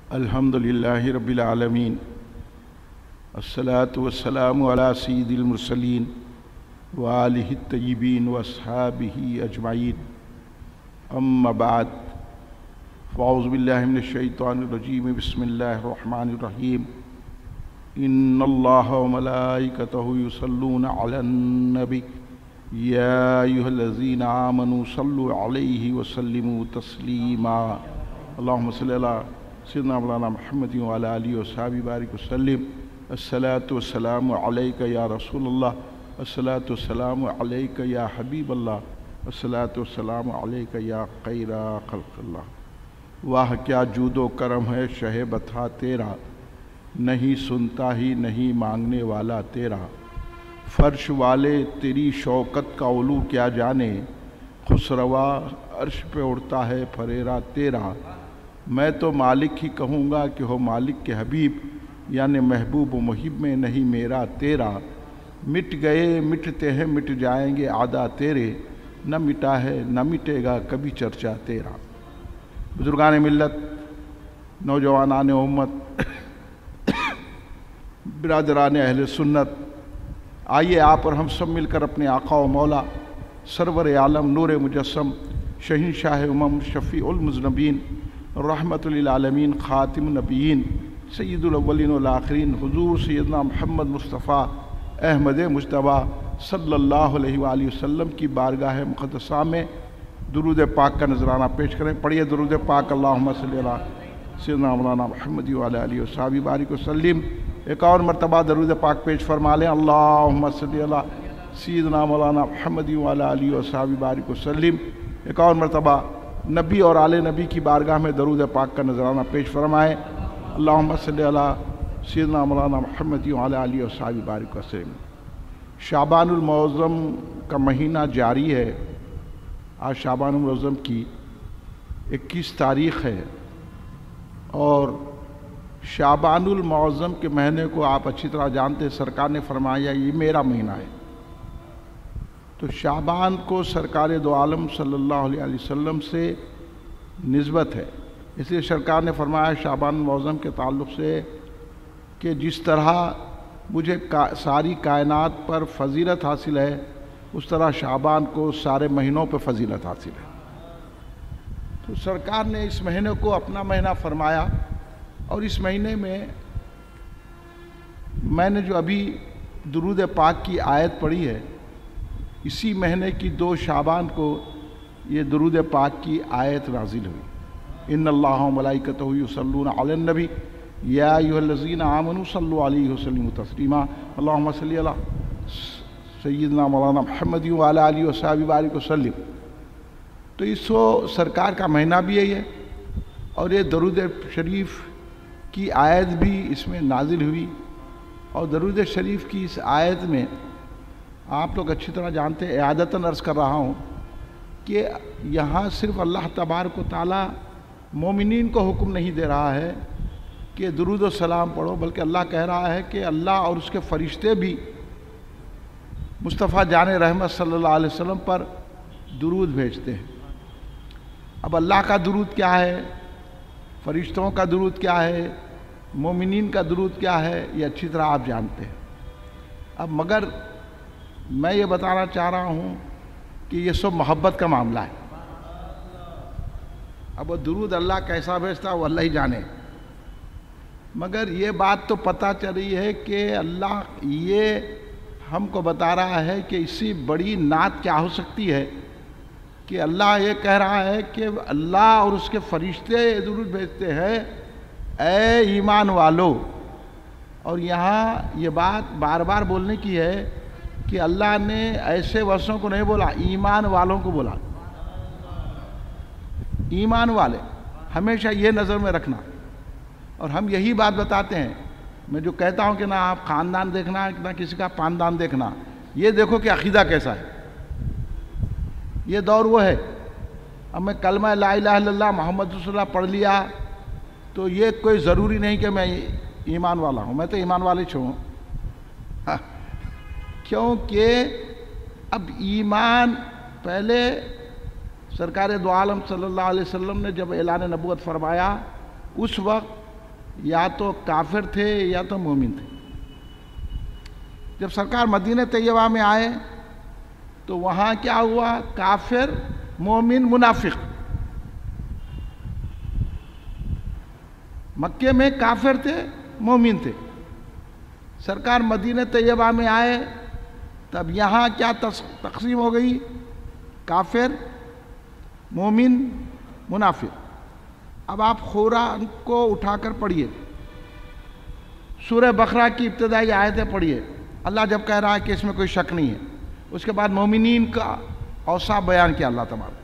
الحمدللہ رب العالمین الصلاۃ والسلام علی سید المرسلین وآلہ الطیبین واصحابہ اجمعین اما بعد فاعوذ باللہ من الشیطان الرجیم بسم اللہ الرحمن الرحیم ان اللہ وملائکتہ یصلون علی النبی یا ایھا الذین آمنوا صلوا علیہ وسلموا تسلیما اللہم صلی علی سیدنا مولانا محمد وعلی آلہ وصحبہ بارک وسلم الصلاۃ والسلام علیک یا رسول اللہ الصلاۃ والسلام علیک یا حبیب اللہ الصلاۃ والسلام علیک یا خیر خلق اللہ۔ واہ کیا جود و کرم ہے شہ بتا تیرا، نہیں سنتا ہی نہیں مانگنے والا تیرا، فرش والے تیری شوکت کا علو کیا جانے، خسروا عرش پہ اڑتا ہے پھریرا تیرا، میں تو مالک ہی کہوں گا کہ ہو مالک کے حبیب، یعنی محبوب و محب میں نہیں میرا تیرا، مٹ گئے مٹتے ہیں مٹ جائیں گے عادا تیرے، نہ مٹا ہے نہ مٹے گا کبھی چرچا تیرا۔ بزرگان ملت، نوجوانان امت، برادران اہل سنت، آئیے آپ اور ہم سب مل کر اپنے آقا و مولا سرور عالم نور مجسم شہنشاہ امم شفیع المذنبین رحمت للعالمین خاتم النبیین سید الاولین والآخرین حضور سیدنا محمد مصطفیٰ احمد مجتبیٰ صلی اللہ علیہ وآلہ وسلم کی بارگاہ مقدسہ میں درود پاک کا نذرانہ پیش کریں۔ پڑھیے درود پاک، اللہم صلی علی سیدنا مولانا محمد وعلی آلہ وصحبہ بارک وسلم۔ ایک اور مرتبہ درود پاک پیش فرما لیں، اللہم صلی علی سیدنا مولانا محمد وعلی آلہ وصحبہ بارک وسلم۔ ایک اور مرتبہ نبی اور آل نبی کی بارگاہ میں درود پاک کا نذرانہ پیش فرمائیں، اللہم صلی علی سیدنا مولانا محمد وعلی آلہ وصحبہ بارک وسلم۔ شعبان المعظم کا مہینہ جاری ہے۔ آج شعبان المعظم کی 21 تاریخ ہے، اور شعبان المعظم کے مہینے کو آپ اچھی طرح جانتے ہیں، سرکار نے فرمایا یہ میرا مہینہ ہے۔ تو شعبان کو سرکار دو عالم صلی اللہ علیہ وسلم سے نسبت ہے، اس لیے سرکار نے فرمایا شعبان المعظم کے تعلق سے کہ جس طرح مجھے ساری کائنات پر فضیلت حاصل ہے، اس طرح شعبان کو سارے مہینوں پہ فضیلت حاصل ہے۔ تو سرکار نے اس مہینے کو اپنا مہینہ فرمایا، اور اس مہینے میں نے جو ابھی درود پاک کی آیت پڑھی ہے، اسی مہینے کی 2 شعبان کو یہ درود پاک کی آیت نازل ہوئی۔ ان اللہ و ملائکتہ یصلون علی النبی یا ایھا الذین آمنوا صلوا علیہ وسلموا تسلیما اللہم صلی علی سیدنا مولانا محمد وعلی آلہ وصحبہ بارک وسلم۔ تو اس کو سرکار کا مہینہ بھی ہے، اور یہ درود شریف کی آیت بھی اس میں نازل ہوئی، اور درود شریف کی اس آیت میں آپ لوگ اچھی طرح جانتے ہیں، اعادتاً عرض کر رہا ہوں کہ یہاں صرف اللہ تبارک و تعالی مومنین کو حکم نہیں دے رہا ہے کہ درود و سلام پڑھو، بلکہ اللہ کہہ رہا ہے کہ اللہ اور اس کے فرشتے بھی مصطفیٰ جان رحمت صلی اللہ علیہ وسلم پر درود بھیجتے ہیں۔ اب اللہ کا درود کیا ہے، فرشتوں کا درود کیا ہے، مومنین کا درود کیا ہے، یہ اچھی طرح آپ جانتے ہیں۔ اب مگر میں یہ بتانا چاہ رہا ہوں کہ یہ سب محبت کا معاملہ ہے۔ اب وہ درود اللہ کیسا بھیجتا ہے وہ اللہ ہی جانے، مگر یہ بات تو پتہ چل رہی ہے کہ اللہ یہ ہم کو بتا رہا ہے کہ اس سے بڑی نعت کیا ہو سکتی ہے کہ اللہ یہ کہہ رہا ہے کہ اللہ اور اس کے فرشتے درود بھیجتے ہیں، اے ایمان والو۔ اور یہاں یہ بات بار بار بولنے کی ہے کہ اللہ نے ایسے ورثوں کو نہیں بولا، ایمان والوں کو بولا۔ ایمان والے ہمیشہ یہ نظر میں رکھنا، اور ہم یہی بات بتاتے ہیں۔ میں جو کہتا ہوں کہ نہ آپ خاندان دیکھنا، نہ کسی کا پاندان دیکھنا، یہ دیکھو کہ عقیدہ کیسا ہے۔ یہ دور وہ ہے، اب میں کلمہ لا الہ الا اللہ محمد رسول اللہ پڑھ لیا تو یہ کوئی ضروری نہیں کہ میں ایمان والا ہوں، میں تو ایمان والے ہوں، کیونکہ اب ایمان پہلے سرکار دو عالم صلی اللہ علیہ وسلم نے جب اعلان نبوت فرمایا، اس وقت یا تو کافر تھے یا تو مومن تھے۔ جب سرکار مدینہ طیبہ میں آئے تو وہاں کیا ہوا؟ کافر، مومن، منافق۔ مکے میں کافر تھے، مومن تھے۔ سرکار مدینہ طیبہ میں آئے تب یہاں کیا تقسیم ہو گئی؟ کافر، مومن، منافق۔ اب آپ قرآن کو اٹھا کر پڑھیے، سورہ بقرہ کی ابتدائی آیتیں پڑھیے۔ اللہ جب کہہ رہا ہے کہ اس میں کوئی شک نہیں ہے، اس کے بعد مومنین کا اوصاف بیان کیا اللہ تبارک،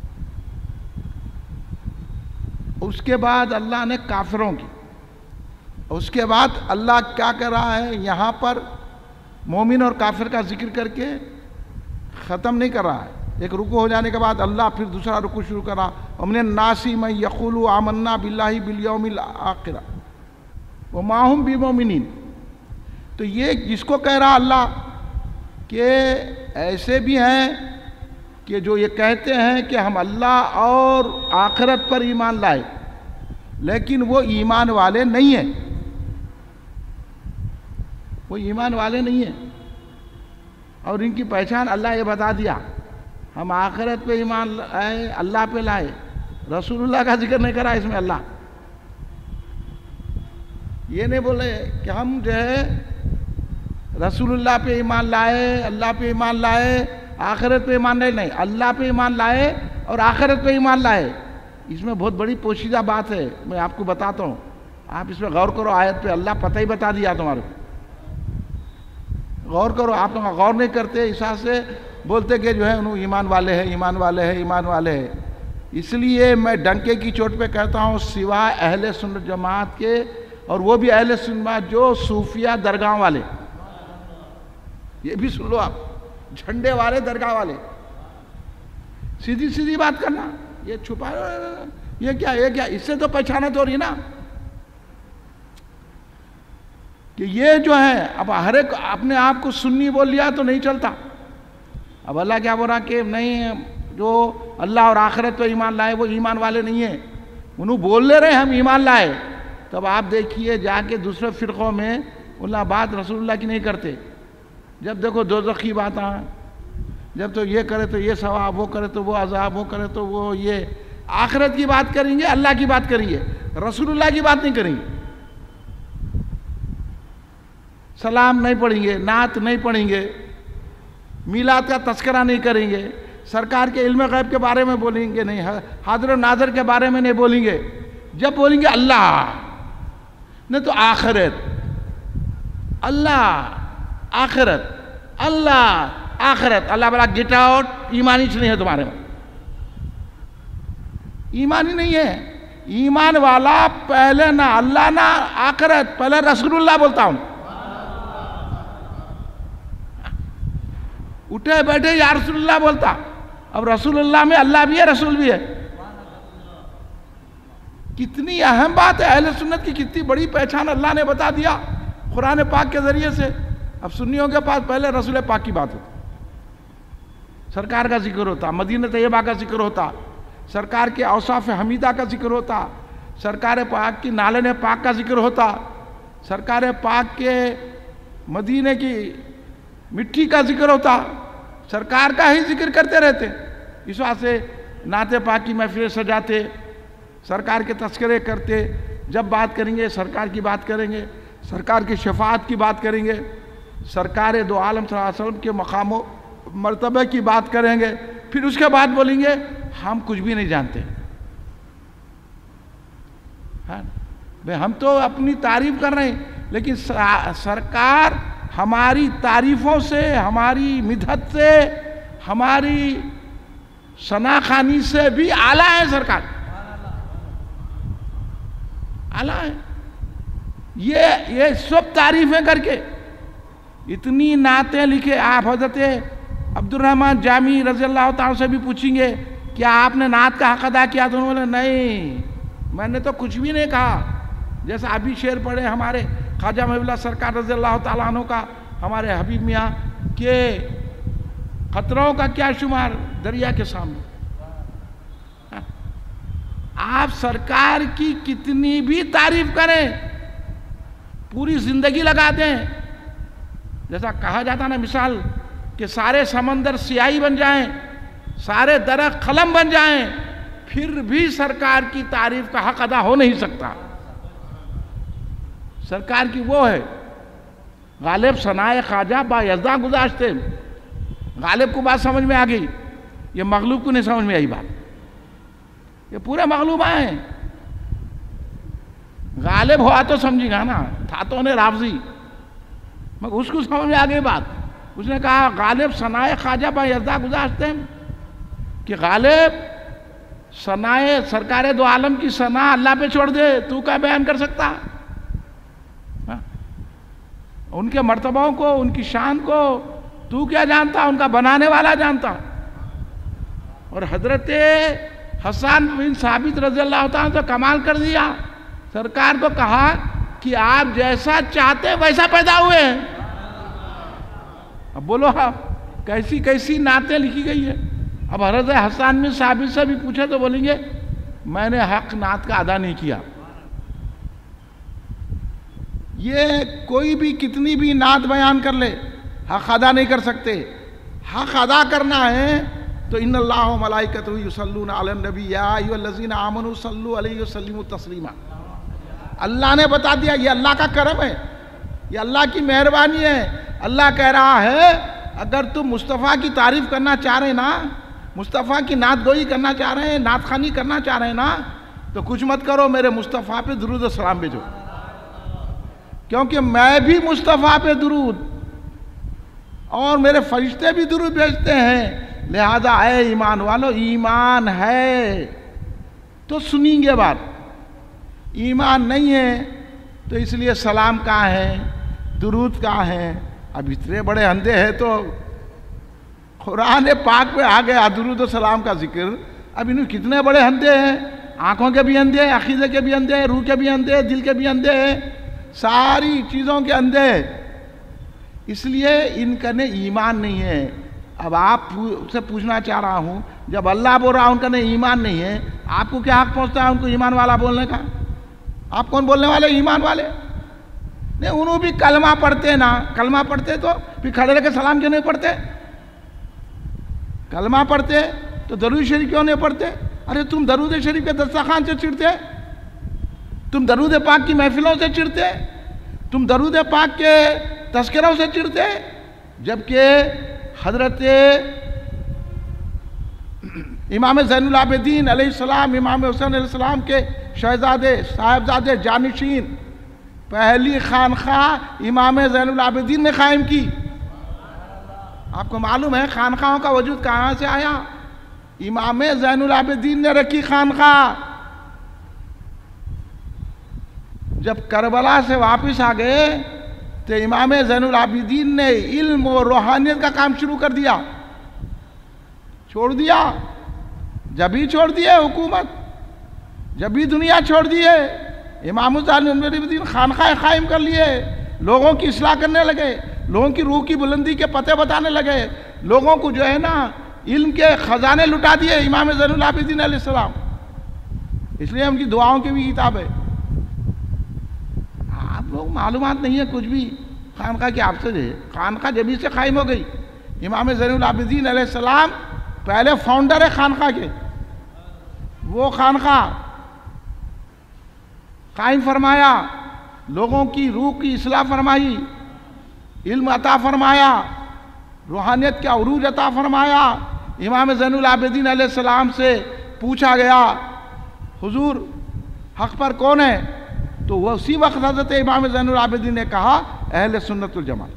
اس کے بعد اللہ نے کافروں کی، اس کے بعد اللہ کیا کر رہا ہے یہاں پر مومن اور کافر کا ذکر کر کے ختم نہیں کر رہا ہے۔ ایک رکوع ہو جانے کے بعد اللہ پھر دوسرا رکوع شروع کر رہا، وَمِنَ النَّاسِ مَن يَقُولُ آمَنَّا بِاللَّهِ بِالْيَوْمِ الْآخِرِ وَمَا هُمْ بِمُؤْمِنِينَ۔ تو یہ جس کو کہہ رہا اللہ کہ ایسے بھی ہیں کہ جو یہ کہتے ہیں کہ ہم اللہ اور آخرت پر ایمان لائے، لیکن وہ ایمان والے نہیں ہیں، وہ ایمان والے نہیں ہیں۔ اور ان کی پہچان اللہ یہ بتا دیا، ہم آخرت پہ ایمان لائے، اللہ پہ لائے، رسول اللہ کا ذکر نہیں کرا اس میں اللہ۔ یہ نہیں بولے کہ ہم جو ہے رسول اللہ پہ ایمان لائے، اللہ پہ ایمان لائے، آخرت پہ ایمان نہیں، اللہ پہ ایمان لائے اور آخرت پہ ایمان لائے۔ اس میں بہت بڑی پوشیدہ بات ہے، میں آپ کو بتاتا ہوں، آپ اس میں غور کرو، آیت پہ اللہ پتہ ہی بتا دیا تمہارے کو، غور کرو۔ آپ غور نہیں کرتے، اس حساب سے بولتے کہ جو ہے انہوں ایمان والے ہیں، ایمان والے ہیں، ایمان والے ہیں۔ اس لیے میں ڈنکے کی چوٹ پہ کہتا ہوں، سوائے اہل سنت جماعت کے، اور وہ بھی اہل سنت جماعت جو صوفیہ درگاہ والے، یہ بھی سن لو آپ، جھنڈے والے، درگاہ والے، سیدھی سیدھی بات کرنا، یہ چھپا، یہ کیا، اس سے تو پہچانت ہو رہی نا کہ یہ جو ہے اب ہر ایک اپنے آپ کو سنی بول لیا تو نہیں چلتا۔ اب اللہ کیا بول رہا کہ نہیں، جو اللہ اور آخرت پہ ایمان لائے وہ ایمان والے نہیں ہیں، انہوں بول لے رہے ہم ایمان لائے، تب آپ دیکھیے جا کے دوسرے فرقوں میں اللہ بات رسول اللہ کی نہیں کرتے۔ جب دیکھو دوزخ کی بات آئیں، جب تو یہ کرے تو یہ ثواب، وہ کرے تو وہ عذاب، وہ کرے تو وہ یہ، آخرت کی بات کریں گے، اللہ کی بات کریں گے، رسول اللہ کی بات نہیں کریں گے۔ سلام نہیں پڑھیں گے، نعت نہیں پڑھیں گے، میلاد کا تذکرہ نہیں کریں گے، سرکار کے علم غیب کے بارے میں بولیں گے نہیں، حاضر و ناظر کے بارے میں نہیں بولیں گے۔ جب بولیں گے اللہ نہیں تو آخرت، اللہ آخرت، اللہ آخرت، اللہ بلا گیٹ آؤٹ، ایمانی نہیں ہے تمہارے میں، ایمانی نہیں ہے۔ ایمان والا پہلے نہ اللہ نہ آخرت، پہلے رسول اللہ بولتا ہوں، اٹھے بیٹھے یا رسول اللہ بولتا۔ اب رسول اللہ میں اللہ بھی ہے، رسول بھی ہے، کتنی اہم بات ہے، اہل سنت کی کتنی بڑی پہچان اللہ نے بتا دیا قرآن پاک کے ذریعے سے۔ اب سنیوں کے پاس پہلے رسول پاک کی بات ہوتی، سرکار کا ذکر ہوتا، مدینہ طیبہ کا ذکر ہوتا، سرکار کے اوصاف حمیدہ کا ذکر ہوتا، سرکار پاک کی نالن پاک کا ذکر ہوتا، سرکار پاک کے مدینہ کی مٹی کا ذکر ہوتا، سرکار کا ہی ذکر کرتے رہتے۔ اس واسطے نعت پاک کی محفل سجاتے، سرکار کے تذکرے کرتے، جب بات کریں گے سرکار کی بات کریں گے، سرکار کی شفاعت کی بات کریں گے، سرکار دو عالم صلی اللہ علیہ وسلم کے مقام و مرتبہ کی بات کریں گے، پھر اس کے بعد بولیں گے ہم کچھ بھی نہیں جانتے، ہم تو اپنی تعریف کر رہے ہیں، لیکن سرکار ہماری تعریفوں سے، ہماری مدحت سے، ہماری ثناخوانی سے بھی اعلیٰ ہے، سرکار اعلیٰ ہے۔ یہ سب تعریفیں کر کے اتنی نعتیں لکھے آپ حضرت عبد الرحمن جامی رضی اللہ تعالیٰ سے بھی پوچھیں گے کیا آپ نے نعت کا حق ادا کیا؟ تو انہوں نے نہیں، میں نے تو کچھ بھی نہیں کہا۔ جیسا ابھی شعر پڑھے ہمارے خواجہ محب اللہ سرکار رضی اللہ تعالیٰ عنہ کا، ہمارے حبیب میاں کہ قطروں کا کیا شمار دریا کے سامنے، آپ سرکار کی کتنی بھی تعریف کریں، پوری زندگی لگا دیں، جیسا کہا جاتا نا مثال کہ سارے سمندر سیاہی بن جائیں، سارے درخت قلم بن جائیں، پھر بھی سرکار کی تعریف کا حق ادا ہو نہیں سکتا۔ سرکار کی وہ ہے غالب ثنائے خواجہ با یزداں گذاشتے۔ غالب کو بات سمجھ میں آ گئی، یہ مغلوب کو نہیں سمجھ میں آئی بات، یہ پورے مغلوب آئے۔ غالب ہوا تو سمجھی گا نا، تھا تو انہیں رافضی، مگر اس کو سمجھ میں آ گئی بات۔ اس نے کہا غالب ثنائے خواجہ با یزداں گذاشتے کہ غالب ثنائے سرکار دو عالم کی ثنا اللہ پہ چھوڑ دے، تو کیا بیان کر سکتا؟ ان کے مرتبوں کو، ان کی شان کو تو کیا جانتا؟ ان کا بنانے والا جانتا۔ اور حضرت حسان بن ثابت رضی اللہ تعالیٰ تو کمال کر دیا، سرکار کو کہا کہ آپ جیسا چاہتے ویسا پیدا ہوئے ہیں۔ اب بولو آپ کیسی کیسی نعتیں لکھی گئی ہے۔ اب حضرت حسان بن ثابت سے بھی پوچھے تو بولیں گے میں نے حق نعت کا ادا نہیں کیا۔ یہ کوئی بھی کتنی بھی نعت بیان کر لے حق ادا نہیں کر سکتے۔ حق ادا کرنا ہے تو ان اللہ و ملائکتہ یصلون علی النبی یا ایھا الذین آمنوا صلوا علیہ وسلموا تسلیما۔ اللہ نے بتا دیا، یہ اللہ کا کرم ہے، یہ اللہ کی مہربانی ہے۔ اللہ کہہ رہا ہے اگر تم مصطفیٰ کی تعریف کرنا چاہ رہے نا، مصطفیٰ کی نعت گوئی کرنا چاہ رہے ہیں، نعت خوانی کرنا چاہ رہے ہیں نا، تو کچھ مت کرو، میرے مصطفیٰ پہ درود و سلام بھیجو، کیونکہ میں بھی مصطفیٰ پہ درود اور میرے فرشتے بھی درود بھیجتے ہیں۔ لہذا اے ایمان والو، ایمان ہے تو سنیں گے بات، ایمان نہیں ہے تو اس لیے سلام کہاں ہے، درود کہاں ہے؟ اب اتنے بڑے اندھے ہیں تو قرآن پاک پہ آ گیا درود و سلام کا ذکر، اب انہوں کتنے بڑے اندھے ہیں، آنکھوں کے بھی اندھے ہیں، عقیدے کے بھی اندھے ہیں، روح کے بھی اندھے ہیں، دل کے بھی اندھے ہیں، ساری چیزوں کے اندھے، اس لیے ان کا ایمان نہیں ہے۔ اب آپ سے پوچھنا چاہ رہا ہوں، جب اللہ بول رہا ان کا ایمان نہیں ہے، آپ کو کیا حق پہنچتا ہے ان کو ایمان والا بولنے کا؟ آپ کون بولنے والے ایمان والے؟ نہیں، انہوں بھی کلمہ پڑھتے نا، کلمہ پڑھتے تو پھر کھڑے رہ کے سلام کیوں نہیں پڑھتے؟ کلمہ پڑھتے تو درود شریف کیوں نہیں پڑھتے؟ ارے تم درود شریف کے دسترخوان سے چڑھتے، تم درود پاک کی محفلوں سے چڑھتے، تم درود پاک کے تذکروں سے چڑھتے، جبکہ حضرت امام زین العابدین علیہ السلام، امام حسین علیہ السلام کے شہزادے صاحبزادے جانشین پہلی خانقاہ امام زین العابدین نے قائم کی۔ آپ کو معلوم ہے خانقاہوں کا وجود کہاں سے آیا؟ امام زین العابدین نے رکھی خانقاہ۔ جب کربلا سے واپس آ گئے تو امام زین العابدین نے علم و روحانیت کا کام شروع کر دیا، چھوڑ دیا، جب ہی چھوڑ دیے حکومت، جب ہی دنیا چھوڑ دیے، امام زین العابدین خانقاہ قائم کر لیے، لوگوں کی اصلاح کرنے لگے، لوگوں کی روح کی بلندی کے پتے بتانے لگے، لوگوں کو جو ہے نا علم کے خزانے لٹا دیے امام زین العابدین علیہ السلام۔ اس لیے ان کی دعاؤں کی بھی کتاب ہے۔ آپ لوگ معلومات نہیں ہے کچھ بھی، خانقاہ کی آپ سے ہے، خانقاہ جبھی سے قائم ہو گئی۔ امام زین العابدین علیہ السلام پہلے فاؤنڈر ہے خانقاہ کے، وہ خانقاہ قائم فرمایا، لوگوں کی روح کی اصلاح فرمائی، علم عطا فرمایا، روحانیت کا عروج عطا فرمایا۔ امام زین العابدین علیہ السلام سے پوچھا گیا حضور حق پر کون ہے؟ تو وہ اسی وقت حضرت امام زین العابدین نے کہا اہل سنت الجماعت۔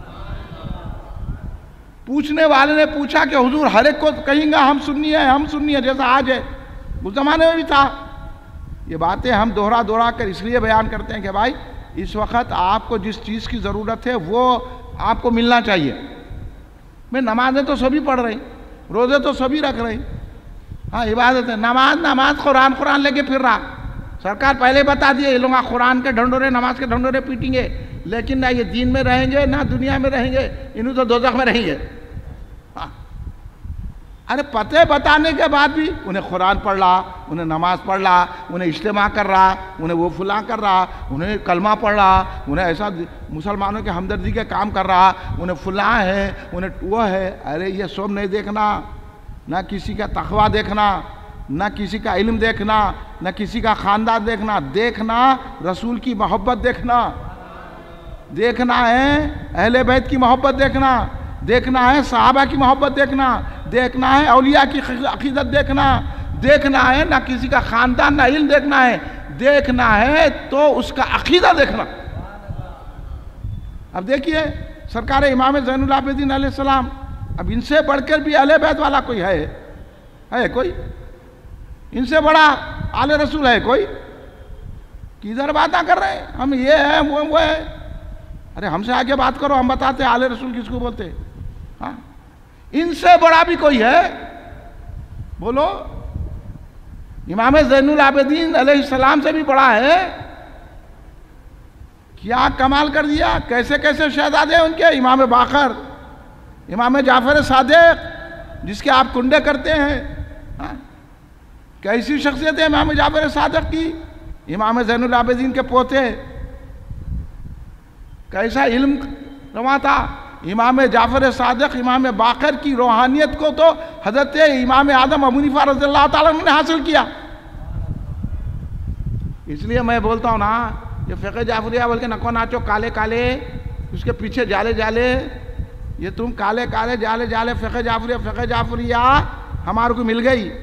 پوچھنے والے نے پوچھا کہ حضور ہر ایک کو کہیں گا ہم سنی ہیں، ہم سنی ہیں، جیسا آج ہے، اس زمانے میں بھی تھا۔ یہ باتیں ہم دوہرا کر اس لیے بیان کرتے ہیں کہ بھائی اس وقت آپ کو جس چیز کی ضرورت ہے وہ آپ کو ملنا چاہیے۔ میں نمازیں تو سبھی پڑھ رہے ہیں، روزے تو سبھی رکھ رہے ہیں، ہاں عبادت ہے، نماز قرآن لے کے پھر رہا۔ سرکار پہلے بتا دیے یہ لوگ قرآن کے ڈھنڈورے، نماز کے ڈھنڈورے پیٹیں گے، لیکن نہ یہ دین میں رہیں گے نہ دنیا میں رہیں گے، انہوں تو دوزخ میں رہیں گے۔ ارے پتے بتانے کے بعد بھی انہیں قرآن پڑھ رہا، انہیں نماز پڑھ رہا، انہیں اجتماع کر رہا، انہیں وہ فلاں کر رہا، انہیں کلمہ پڑھ رہا، انہیں ایسا مسلمانوں کے ہمدردی کے کام کر رہا، انہیں فلاں ہے، انہیں وہ ہے. ارے یہ سب نہیں دیکھنا، نہ کسی کا تقویٰ دیکھنا، نہ کسی کا علم دیکھنا، نہ کسی کا خاندان دیکھنا. دیکھنا رسول کی محبت دیکھنا، دیکھنا ہے اہل بیت کی محبت دیکھنا، دیکھنا ہے صحابہ کی محبت دیکھنا، دیکھنا ہے اولیاء کی عقیدت دیکھنا، دیکھنا ہے نہ کسی کا خاندان نہ علم دیکھنا ہے، دیکھنا ہے تو اس کا عقیدہ دیکھنا. اب دیکھیے سرکار امام زین العابدین علیہ السلام، اب ان سے بڑھ کر بھی اہل بیت والا کوئی ہے کوئی؟ ان سے بڑا آل رسول ہے کوئی؟ کدھر باتیں کر رہے ہیں ہم؟ یہ ہے وہ ہے. ارے ہم سے آگے بات کرو، ہم بتاتے آل رسول کس کو بولتے. ہاں ان سے بڑا بھی کوئی ہے؟ بولو. امام زین العابدین علیہ السلام سے بھی بڑا ہے. کیا کمال کر دیا، کیسے کیسے شہزادے ان کے. امام باقر، امام جعفر صادق جس کے آپ کنڈے کرتے ہیں، کیسی شخصیت ہے امام جعفر صادق کی. امام زین العابدین کے پوتے، کیسا علم رواں تھا. امام جعفر صادق، امام باقر کی روحانیت کو تو حضرت امام اعظم ابو حنیفہ رضی اللہ تعالیٰ عنہ نے حاصل کیا. اس لیے میں بولتا ہوں نا، یہ فقہ جعفریہ بول کے نکو ناچو کالے کالے، اس کے پیچھے جالے جالے، یہ تم کالے کالے جالے جالے فقہ جعفریہ ہمارے کو مل گئی.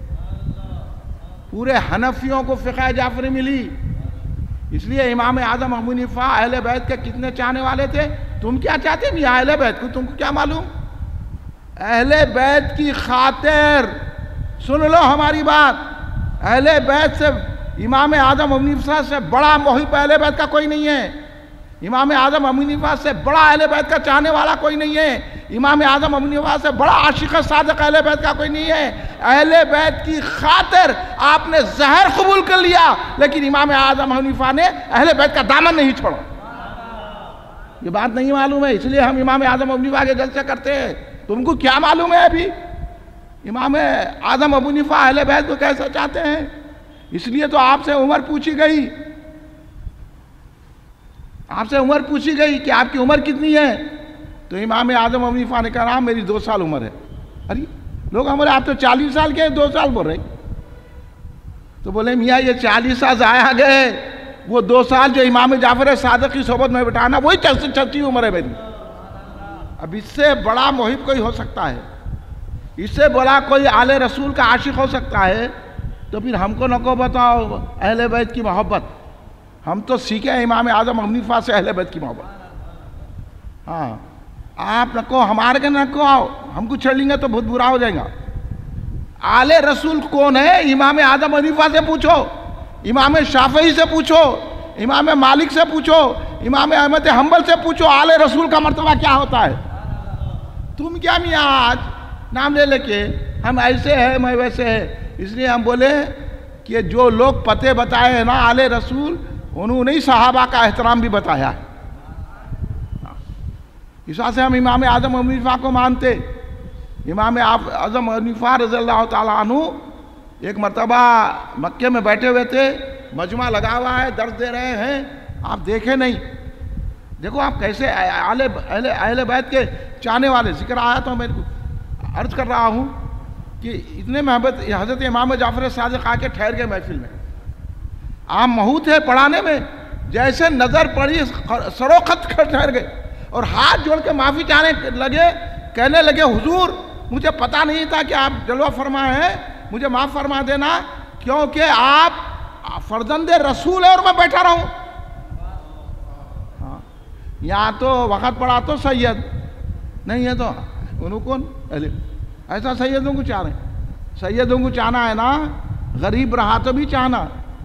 پورے حنفیوں کو فقہ جعفری ملی. اس لیے امام اعظم ابو حنیفہ اہل بیت کے کتنے چاہنے والے تھے. تم کیا چاہتے ہیں اہل بیت کو؟ تم کو کیا معلوم؟ اہل بیت کی خاطر سن لو ہماری بات، اہل بیت سے امام اعظم ابو حنیفہ سے بڑا محب اہل بیت کا کوئی نہیں ہے. امام اعظم ابو حنیفہ سے بڑا اہل بیت کا چاہنے والا کوئی نہیں ہے. امام اعظم ابو حنیفہ سے بڑا عاشق صادق اہل بیت کا کوئی نہیں ہے. اہل بیت کی خاطر آپ نے زہر قبول کر لیا، لیکن امام اعظم ابو حنیفہ نے اہل بیت کا دامن نہیں چھوڑا. یہ بات نہیں معلوم ہے، اس لیے ہم امام اعظم ابو حنیفہ کے جلسے کرتے ہیں. تم کو کیا معلوم ہے ابھی امام اعظم ابو حنیفہ اہل بیت کو کیسا چاہتے ہیں؟ اس لیے تو آپ سے عمر پوچھی گئی، آپ سے عمر پوچھی گئی کہ آپ کی عمر کتنی ہے؟ تو امام اعظم ابو حنیفہ نے کہا میری 2 سال عمر ہے. ارے لوگ ہمارے آپ تو 40 سال کے 2 سال بول رہے. تو بولے میاں یہ 40 سال ضائع گئے، وہ 2 سال جو امام جعفر صادق کی صحبت میں بٹانا وہی چلتی عمر ہے میری. اب اس سے بڑا محب کوئی ہو سکتا ہے؟ اس سے بڑا کوئی آل رسول کا عاشق ہو سکتا ہے؟ تو پھر ہم کو نکو بتاؤ اہل بیت کی محبت. ہم تو سیکھے ہیں امام اعظم ابو حنیفہ سے اہل بیت کی محبت. ہاں آپ نکو، ہمارے کے نکو آؤ، ہم کو چھڑ لیں گے تو بہت برا ہو جائے گا. آل رسول کون ہے؟ امام اعظم ابو حنیفہ سے پوچھو، امام شافعی سے پوچھو، امام مالک سے پوچھو، امام احمد حنبل سے پوچھو آل رسول کا مرتبہ کیا ہوتا ہے. تم کیا میاں آج نام لے کے ہم ایسے ہیں میں ویسے ہے. اس لیے ہم بولے کہ جو لوگ پتے بتائے ہیں نا آل رسول، انہوں نے صحابہ کا احترام بھی بتایا ہے. اس وجہ سے ہم امام اعظم ابو حنیفہ کو مانتے. امام اعظم ابو حنیفہ رضی اللہ تعالیٰ عنہ ایک مرتبہ مکے میں بیٹھے ہوئے تھے، مجمع لگا ہوا ہے، درس دے رہے ہیں، آپ دیکھے نہیں. دیکھو آپ کیسے اہل بیت کے چاہنے والے. ذکر آیا تو میں عرض کر رہا ہوں کہ اتنے محبت حضرت امام جعفر صادق آ کے ٹھہر گئے محفل میں. آپ مہو تھے پڑھانے میں، جیسے نظر پڑی سروخت کر ٹھہر گئے اور ہاتھ جوڑ کے معافی چاہنے لگے. کہنے لگے حضور مجھے پتا نہیں تھا کہ آپ جلوہ فرما ہیں، مجھے معاف فرما دینا، کیونکہ آپ فرزند رسول ہے اور میں بیٹھا رہا ہوں. یہاں تو وقت پڑا تو سید نہیں ہے تو انہوں کون ایسا سیدوں کو چاہ رہے ہیں. سیدوں کو چاہنا ہے نا، غریب رہا تو بھی چاہنا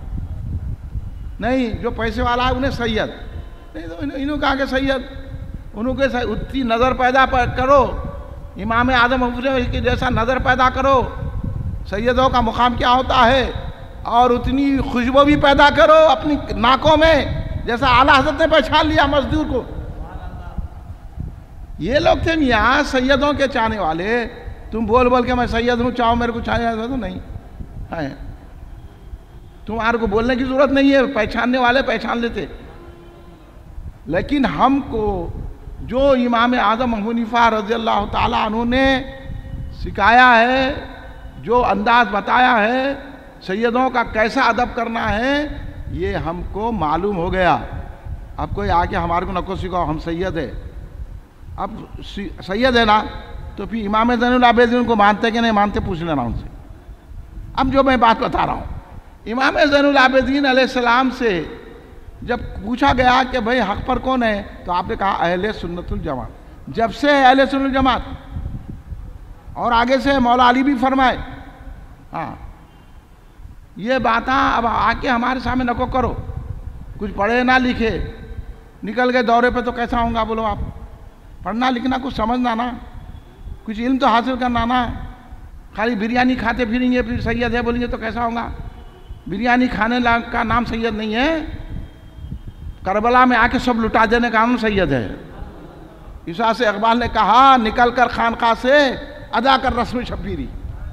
نہیں. جو پیسے والا ہے انہیں سید نہیں، تو انہوں کہا کہ سید، انہوں کے اتنی نظر پیدا کرو، امام اعظم ابو حنیفہ کے جیسا نظر پیدا کرو. سیدوں کا مقام کیا ہوتا ہے، اور اتنی خوشبو بھی پیدا کرو اپنی ناکوں میں جیسا اعلیٰ حضرت نے پہچان لیا مزدور کو. یہ لوگ تھے میاں سیدوں کے چاہنے والے. تم بول بول کے میں سید ہوں چاہو میرے کو چھایا تو نہیں ہے. تمہارے کو بولنے کی ضرورت نہیں ہے, پہچاننے والے پہچان لیتے. لیکن ہم کو جو امام اعظم ابو حنیفہ رضی اللہ تعالیٰ عنہ نے سکھایا ہے, جو انداز بتایا ہے سیدوں کا کیسا ادب کرنا ہے, یہ ہم کو معلوم ہو گیا. اب کوئی آ کے ہمارے کو نکو سکھاؤ ہم سید ہے. اب سید ہے نا تو پھر امام زین العابدین کو مانتے کہ نہیں مانتے پوچھ لینا ان سے. اب جو میں بات بتا رہا ہوں, امام زین العابدین علیہ السلام سے جب پوچھا گیا کہ بھئی حق پر کون ہے, تو آپ نے کہا اہل سنت الجماعت. جب سے اہل سنت الجماعت, اور آگے سے مولا علی بھی فرمائے. ہاں یہ باتاں اب آ کے ہمارے سامنے نکو کرو. کچھ پڑھے نہ لکھے نکل گئے دورے پہ تو کیسا ہوں گا بولو آپ. پڑھنا لکھنا کچھ سمجھنا نا, کچھ علم تو حاصل کرنا نا. خالی بریانی کھاتے پھریں گے پھر سید ہے بولیں گے تو کیسا ہوگا. بریانی کھانے کا نام سید نہیں ہے. کربلا میں آ کے سب لٹا دینے کا نام سید ہے. اس وجہ سے اقبال نے کہا نکل کر خانقاہ سے ادا کر رسم شبیری.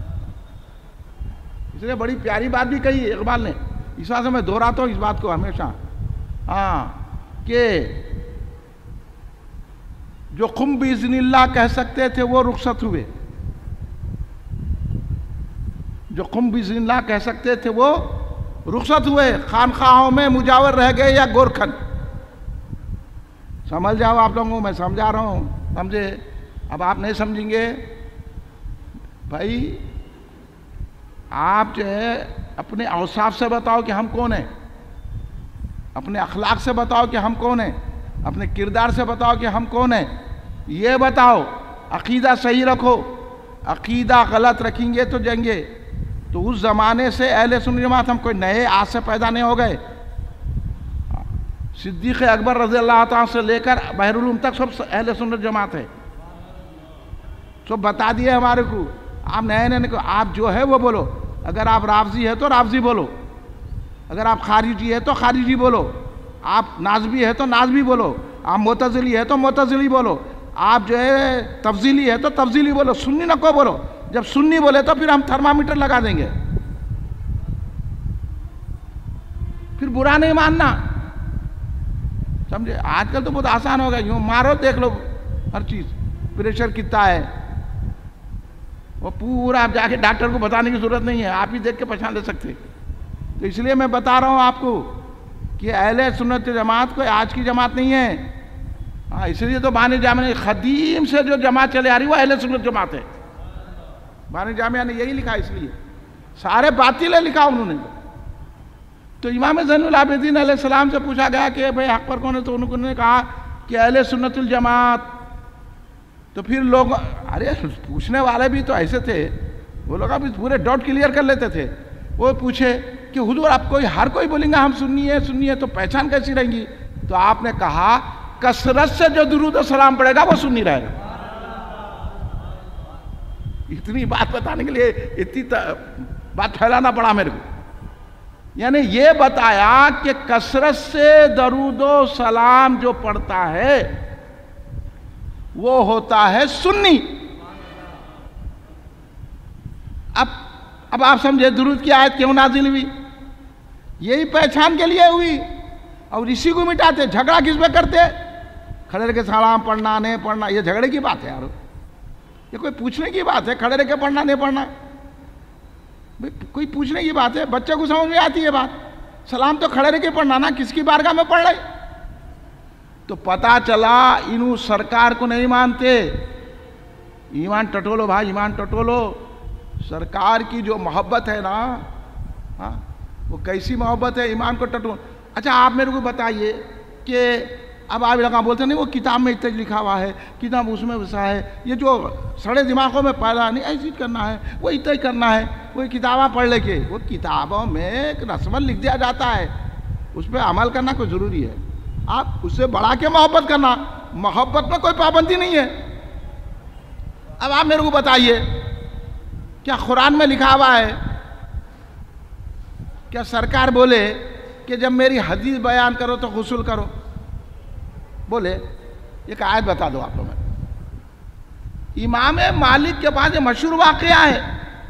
اس نے بڑی پیاری بات بھی کہی اقبال نے. اس وجہ سے میں دہراتا ہوں اس بات کو ہمیشہ, ہاں کہ جو قم باذن اللہ کہہ سکتے تھے وہ رخصت ہوئے. جو قم باذن اللہ کہہ سکتے تھے وہ رخصت ہوئے. خانخواہوں میں مجاور رہ گئے یا گورکھن. سمجھ جاؤ آپ لوگوں کو, میں سمجھا رہا ہوں سمجھے. اب آپ نہیں سمجھیں گے بھائی, آپ جو ہے اپنے اوصاف سے بتاؤ کہ ہم کون ہیں, اپنے اخلاق سے بتاؤ کہ ہم کون ہیں, اپنے کردار سے بتاؤ کہ ہم کون ہیں. یہ بتاؤ, عقیدہ صحیح رکھو. عقیدہ غلط رکھیں گے تو جائیں گے. تو اس زمانے سے اہل سنت جماعت ہم کوئی نئے آج سے پیدا نہیں ہو گئے. صدیق اکبر رضی اللہ تعالیٰ سے لے کر بحر العلوم تک سب اہل سنت جماعت ہے. سب بتا دیے ہمارے کو. آپ نئے نئے کو, آپ جو ہے وہ بولو. اگر آپ رافضی ہے تو رافضی بولو, اگر آپ خارجی ہے تو خارجی بولو, آپ نازبی ہے تو نازبی بولو, آپ معتزلی ہے تو معتزلی بولو, آپ جو ہے تفضیلی ہے تو تفضیلی بولو, سنی نہ کو بولو. جب سنی بولے تو پھر ہم تھرمامیٹر لگا دیں گے, پھر برا نہیں ماننا. سمجھے. آج کل تو بہت آسان ہو گیا, یوں مارو دیکھ لو ہر چیز, پریشر کتنا ہے وہ پورا. آپ جا کے ڈاکٹر کو بتانے کی ضرورت نہیں ہے, آپ ہی دیکھ کے پہچان لے سکتے. تو اس لیے میں بتا رہا ہوں آپ کو کہ اہل سنت جماعت کوئی آج کی جماعت نہیں ہے. ہاں اس لیے تو بانی جامعہ قدیم سے جو جماعت چلے آ رہی وہ اہل سنت جماعت ہے. بانی جامعہ نے یہی لکھا, اس لیے سارے باطل لکھا انہوں نے. تو امام زین العابدین علیہ السلام سے پوچھا گیا کہ بھئی حق پر کون ہے, تو انہوں نے کہا کہ اہل سنت الجماعت. تو پھر لوگ, ارے پوچھنے والے بھی تو ایسے تھے, وہ لوگ ابھی پورے ڈاؤٹ کلیئر کر لیتے تھے. وہ پوچھے کہ حضور آپ کوئی ہر کوئی بولیں گا ہم سنی ہے تو پہچان کیسی رہیں گی. تو آپ نے کہا کثرت سے جو درود و سلام پڑے گا وہ سنی رہے گا. اتنی بات بتانے کے لیے اتنی بات پھیلانا پڑا میرے کو. یعنی یہ بتایا کہ کثرت سے درود و سلام جو پڑھتا ہے وہ ہوتا ہے سنی. اب آپ سمجھے درود کی آیت کیوں نازل ہوئی, یہی پہچان کے لیے ہوئی. اور اسی کو مٹاتے, جھگڑا کس میں کرتے, کھڑے رہ کے سلام پڑھنا نہیں پڑھنا, یہ جھگڑے کی بات ہے یار. یہ کوئی پوچھنے کی بات ہے, کھڑے رہ کے پڑھنا نہیں پڑھنا کوئی پوچھنے کی بات ہے. بچے کو سمجھ میں آتی ہے بات. سلام تو کھڑے رہ کے پڑھنا نا, کس کی بارگاہ میں پڑھ رہے. تو پتا چلا انہوں سرکار کو نہیں مانتے. ایمان ٹٹولو بھائی, ایمان ٹٹولو. سرکار کی جو محبت ہے نا, وہ کیسی محبت ہے, ایمان کو ٹٹولو. اچھا آپ میرے کو بتائیے کہ اب آپ لگا بولتے نہیں وہ کتاب میں اتنا لکھا ہوا ہے, کتاب اس میں وسا ہے, یہ جو سڑے دماغوں میں پیدا نہیں ایسی کرنا ہے, وہ اتنا ہی کرنا ہے, وہ کتابیں پڑھ لے کے. وہ کتابوں میں ایک رسمن لکھ دیا جاتا ہے, اس پہ عمل کرنا کوئی ضروری ہے. آپ اس سے بڑھا کے محبت کرنا, محبت میں کوئی پابندی نہیں ہے. اب آپ میرے کو بتائیے کیا قرآن میں لکھا ہوا ہے, کیا سرکار بولے کہ جب میری حدیث بیان کرو تو غسل کرو, بولے؟ ایک آیت بتا دو آپ لوگ. امام مالک کے پاس یہ مشہور واقعہ ہے،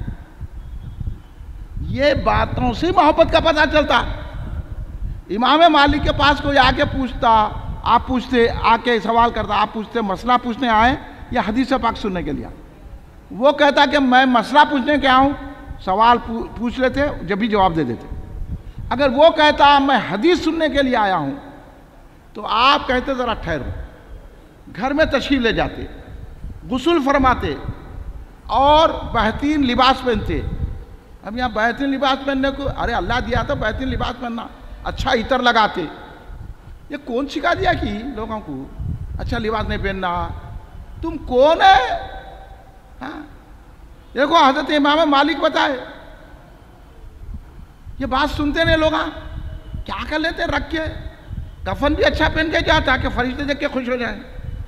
یہ باتوں سے محبت کا پتہ چلتا۔ امام مالک کے پاس کوئی آ کے پوچھتا، آپ پوچھتے، آ کے سوال کرتا، آپ پوچھتے مسئلہ پوچھنے آئے یا حدیث پاک سننے کے لیے؟ وہ کہتا کہ میں مسئلہ پوچھنے کے آؤں، سوال پوچھ لیتے جب بھی جواب دے دیتے۔ اگر وہ کہتا میں حدیث سننے کے لیے آیا ہوں تو آپ کہتے ذرا ٹھہرو، گھر میں تشریف لے جاتے، غسل فرماتے اور بہترین لباس پہنتے۔ اب یہاں بہترین لباس پہننے کو، ارے اللہ دیا تھا بہترین لباس پہننا، اچھا عطر لگاتے۔ یہ کون سکھا دیا کہ لوگوں کو اچھا لباس نہیں پہننا؟ تم کون ہے؟ ہاں دیکھو حضرت امام مالک بتائے، یہ بات سنتے نہیں لوگ، کیا کر لیتے رکھ کے، کفن بھی اچھا پہن کے جاتا کہ فرشتے دیکھ کے خوش ہو جائیں۔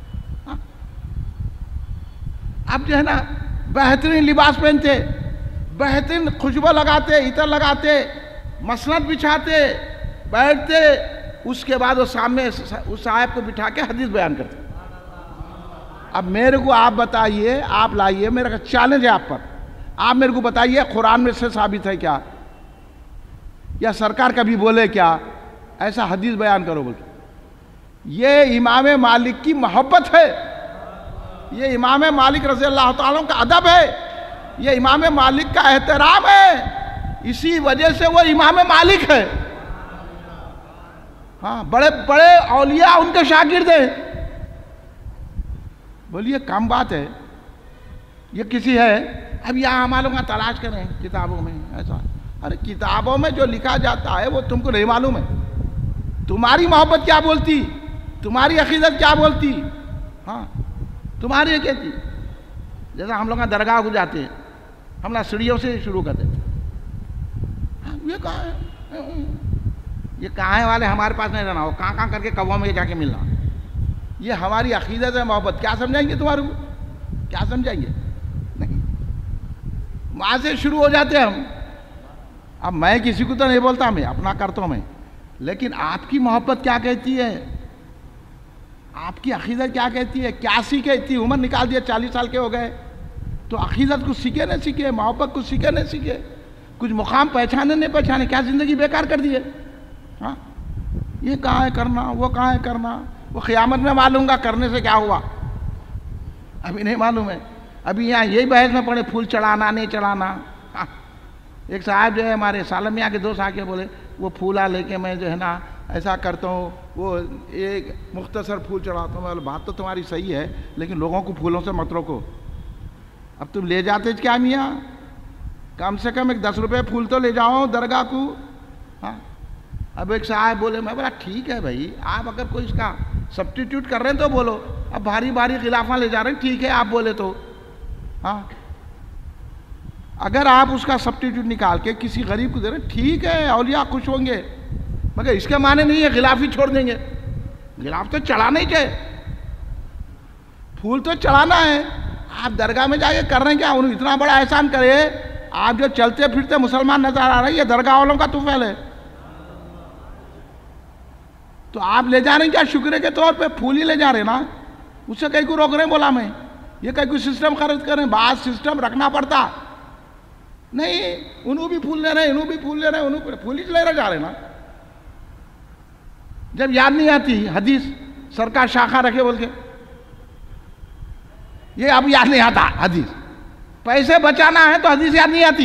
اب جو ہے نا بہترین لباس پہنتے، بہترین خوشبو لگاتے، عطر لگاتے، مسند بچھاتے، بیٹھتے، اس کے بعد وہ سامنے اس صاحب کو بٹھا کے حدیث بیان کرتے۔ اب میرے کو آپ بتائیے، آپ لائیے، میرا چیلنج ہے آپ پر، آپ میرے کو بتائیے قرآن میں سے ثابت ہے کیا، یا سرکار کبھی بولے کیا ایسا حدیث بیان کرو بولتے؟ یہ امام مالک کی محبت ہے، یہ امام مالک رضی اللہ تعالیٰ کا ادب ہے، یہ امام مالک کا احترام ہے، اسی وجہ سے وہ امام مالک ہے۔ ہاں بڑے بڑے اولیاء ان کے شاگرد ہیں۔ بولیے کم بات ہے یہ کسی ہے؟ اب یہاں ہماروں کا تلاش کریں کتابوں میں ایسا، ارے کتابوں میں جو لکھا جاتا ہے وہ تم کو نہیں معلوم ہے، تمہاری محبت کیا بولتی، تمہاری عقیدت کیا بولتی، ہاں تمہاری یہ کہتی۔ جیسا ہم لوگ درگاہ کو جاتے ہیں، ہم لوگ سیڑھیوں سے شروع کرتے ہیں، یہ کہاں ہے، یہ کہاں ہے والے ہمارے پاس نہیں رہنا ہو، کہاں کہاں کر کے کوا میں جا کے ملنا، یہ ہماری عقیدت ہے محبت۔ کیا سمجھائیں گے تمہارے کو؟ کیا سمجھائیں گے؟ نہیں، وہاں سے شروع ہو جاتے ہیں ہم۔ اب میں کسی کو تو نہیں بولتا، میں اپنا کرتا ہوں میں، لیکن آپ کی محبت کیا کہتی ہے، آپ کی عقیدت کیا کہتی ہے؟ 81 کے اتنی عمر نکال دیا، 40 سال کے ہو گئے، تو عقیدت کو سیکھے نہ سیکھے، محبت کو سیکھے نہ سیکھے، کچھ مقام پہچانے نہیں پہچانے، کیا زندگی بیکار کر دیے؟ ہاں یہ کہاں ہے کرنا، وہ کہاں ہے کرنا، وہ قیامت میں معلوم گا کرنے سے کیا ہوا، ابھی نہیں معلوم ہے۔ ابھی یہاں یہی بحث میں پڑے پھول چڑھانا نہیں چڑھانا۔ ایک صاحب جو ہے ہمارے سالم میاں کے دوست آ کے بولے وہ پھولا لے کے میں جو ہے نا ایسا کرتا ہوں، وہ ایک مختصر پھول چڑھاتا ہوں۔ میں بات تو تمہاری صحیح ہے لیکن لوگوں کو پھولوں سے مت روکو۔ اب تم لے جاتے کیا میاں، کم سے کم ایک 10 روپے پھول تو لے جاؤ درگاہ کو۔ ہاں اب ایک صاحب بولے، میں بولا ٹھیک ہے بھائی، آپ اگر کوئی اس کا سبسٹیٹیوٹ کر رہے ہیں تو بولو، اب بھاری بھاری غلافاں لے جا رہے ہیں، ٹھیک ہے آپ بولے تو۔ ہاں اگر آپ اس کا سبسٹیٹیوٹ نکال کے کسی غریب کو دے رہے ہیں، ٹھیک ہے اولیاء خوش ہوں گے، مگر اس کے معنی نہیں ہے غلاف ہی چھوڑ دیں گے۔ غلاف تو چڑھانا ہی چاہے، پھول تو چڑھانا ہے۔ آپ درگاہ میں جا کے کر رہے ہیں کیا؟ انہوں اتنا بڑا احسان کرے، آپ جو چلتے پھرتے مسلمان نظر آ رہے ہیں، یہ درگاہ والوں کا طفیل ہے، تو آپ لے جا رہے ہیں کیا شکرے کے طور پہ؟ پھول ہی لے جا رہے ہیں نا، اس سے کہیں کو روک رہے ہیں؟ بولا میں یہ کہیں کوئی سسٹم خرچ کریں، بعض سسٹم رکھنا پڑتا نہیں، انہوں بھی پھول لے رہے ہیں، انہوں بھی پھول لے رہے ہیں، انہوں پھول ہی لے رہے جا رہے ہیں نا۔ جب یاد نہیں آتی حدیث سرکار شاخہ رکھے بول کے، یہ اب یاد نہیں آتا حدیث، پیسے بچانا ہے تو حدیث یاد نہیں آتی۔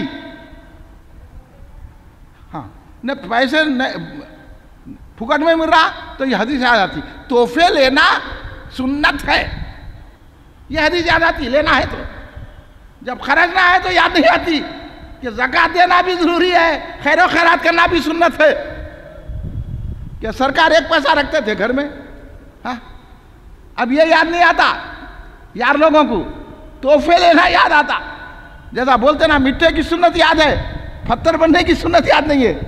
ہاں نہ پیسے پھکٹ میں مل رہا تو یہ حدیث یاد آتی، تحفے لینا سنت ہے، یہ حدیث یاد آتی، لینا ہے تو، جب خرچنا ہے تو یاد نہیں آتی کہ زکوٰۃ دینا بھی ضروری ہے، خیر و خیرات کرنا بھی سنت ہے، کہ سرکار 1 پیسہ رکھتے تھے گھر میں۔ ہاں اب یہ یاد نہیں آتا یار لوگوں کو، تحفے لینا یاد آتا، جیسا بولتے نا مٹی کی سنت یاد ہے، پتھر بننے کی سنت یاد نہیں ہے۔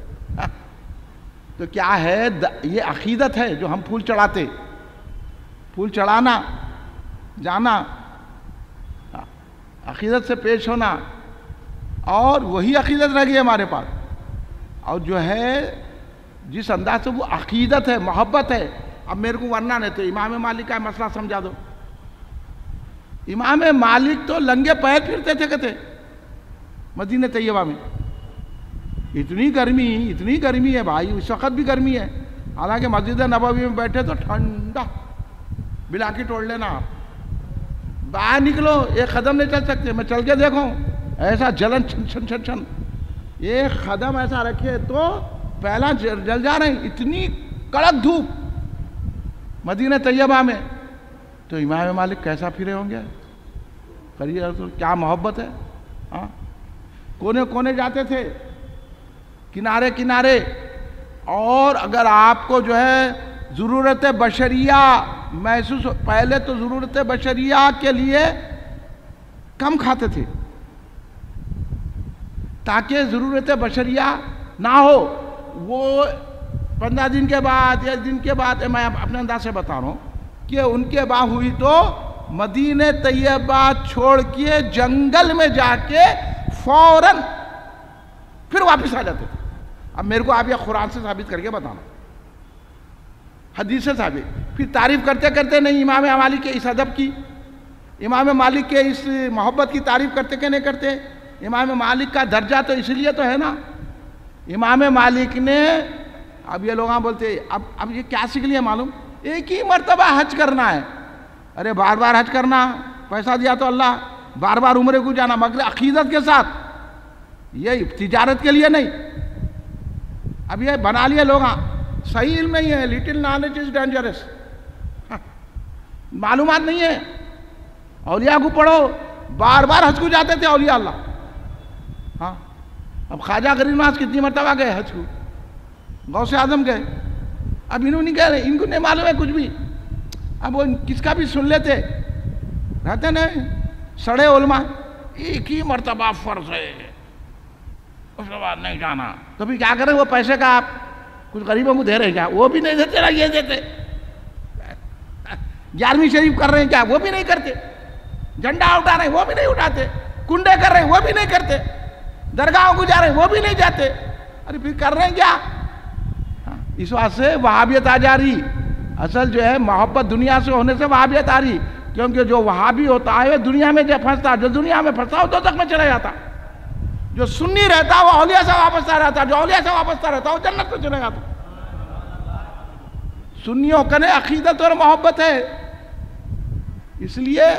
تو کیا ہے، یہ عقیدت ہے جو ہم پھول چڑھاتے، پھول چڑھانا جانا، عقیدت سے پیش ہونا، اور وہی عقیدت رہ گئی ہمارے پاس، اور جو ہے جس انداز سے وہ عقیدت ہے، محبت ہے۔ اب میرے کو ورنہ نہیں تو امام مالک کا مسئلہ سمجھا دو، امام مالک تو لنگے پیر پھرتے تھے کہتے مدینہ طیبہ میں. اتنی گرمی ہے بھائی, اس وقت بھی گرمی ہے, حالانکہ مسجد نبوی میں بیٹھے تو ٹھنڈا, بلا کی توڑ لینا آپ, باہر نکلو ایک قدم نہیں چل سکتے. میں چل کے دیکھوں ایسا جلن چھن چھن چھن چھن, ایک قدم ایسا رکھے تو پہلا جل جا رہے ہیں, اتنی کڑک دھوپ مدینہ طیبہ میں. تو امام مالک کیسا پھرے ہوں گے, کریے کیا محبت ہے. ہاں, کونے کونے جاتے تھے, کنارے کنارے. اور اگر آپ کو جو ہے ضرورت بشریہ محسوس, پہلے تو ضرورت بشریہ کے لیے کم کھاتے تھے تاکہ ضرورت بشریہ نہ ہو. وہ 15 دن کے بعد یا دن کے بعد, میں اپنے انداز سے بتا رہا ہوں کہ ان کے بعد ہوئی تو مدینہ طیبہ چھوڑ کے جنگل میں جا کے فوراً پھر واپس آ جاتے تھے. اب میرے کو آپ یہ قرآن سے ثابت کر کے بتانا, حدیث سے ثابت. پھر تعریف کرتے کرتے نہیں امام مالک کے اس ادب کی, امام مالک کے اس محبت کی تعریف کرتے کہ نہیں کرتے. امام مالک کا درجہ تو اس لیے تو ہے نا, امام مالک نے, اب یہ لوگ بولتے اب یہ کیا سیکھ لیا معلوم, ایک ہی مرتبہ حج کرنا ہے. ارے بار بار حج کرنا, پیسہ دیا تو اللہ, بار بار عمرے کو جانا, مگر عقیدت کے ساتھ, یہ تجارت کے لیے نہیں. اب یہ بنا لیے لوگ, صحیح علم نہیں ہے, لٹل نالج از ڈینجرس, معلومات نہیں ہے. اولیاء کو پڑھو, بار بار حج کو جاتے تھے اولیاء اللہ. ہاں, اب خواجہ غریب نواز کتنی مرتبہ گئے حج کو, غوث اعظم گئے. اب انہوں نہیں کہہ رہے, ان کو نہیں معلوم ہے کچھ بھی. اب وہ کس کا بھی سن لیتے رہتے نہیں, سڑے علماء, ایک ہی مرتبہ فرض ہے, اس کے بعد نہیں جانا. تو بھی کیا کریں, وہ پیسے کا آپ کچھ غریبوں کو دے رہے ہیں کیا, وہ بھی نہیں دیتے نا, یہ دیتے. 11ویں شریف کر رہے ہیں کیا, وہ بھی نہیں کرتے. جھنڈا اٹھا رہے ہیں, وہ بھی نہیں اٹھاتے. کنڈے کر رہے ہیں, وہ بھی نہیں کرتے. درگاہوں کو جا رہے ہیں, وہ بھی نہیں جاتے. ارے پھر کر رہے ہیں کیا. اس واسطے وہابیت آ جا رہی, اصل جو ہے محبت دنیا سے ہونے سے وہابیت آ رہی. کیونکہ جو وہابی ہوتا ہے وہ دنیا میں جو پھنستا, جو دنیا میں پھنستا وہ دو تک میں چلا جاتا. جو سنی رہتا وہ اولیاء سے وابستہ رہتا, جو اولیاء سے وابستہ رہتا وہ جنت میں چلا جاتا. سنیوں کا نے عقیدت اور محبت ہے, اس لیے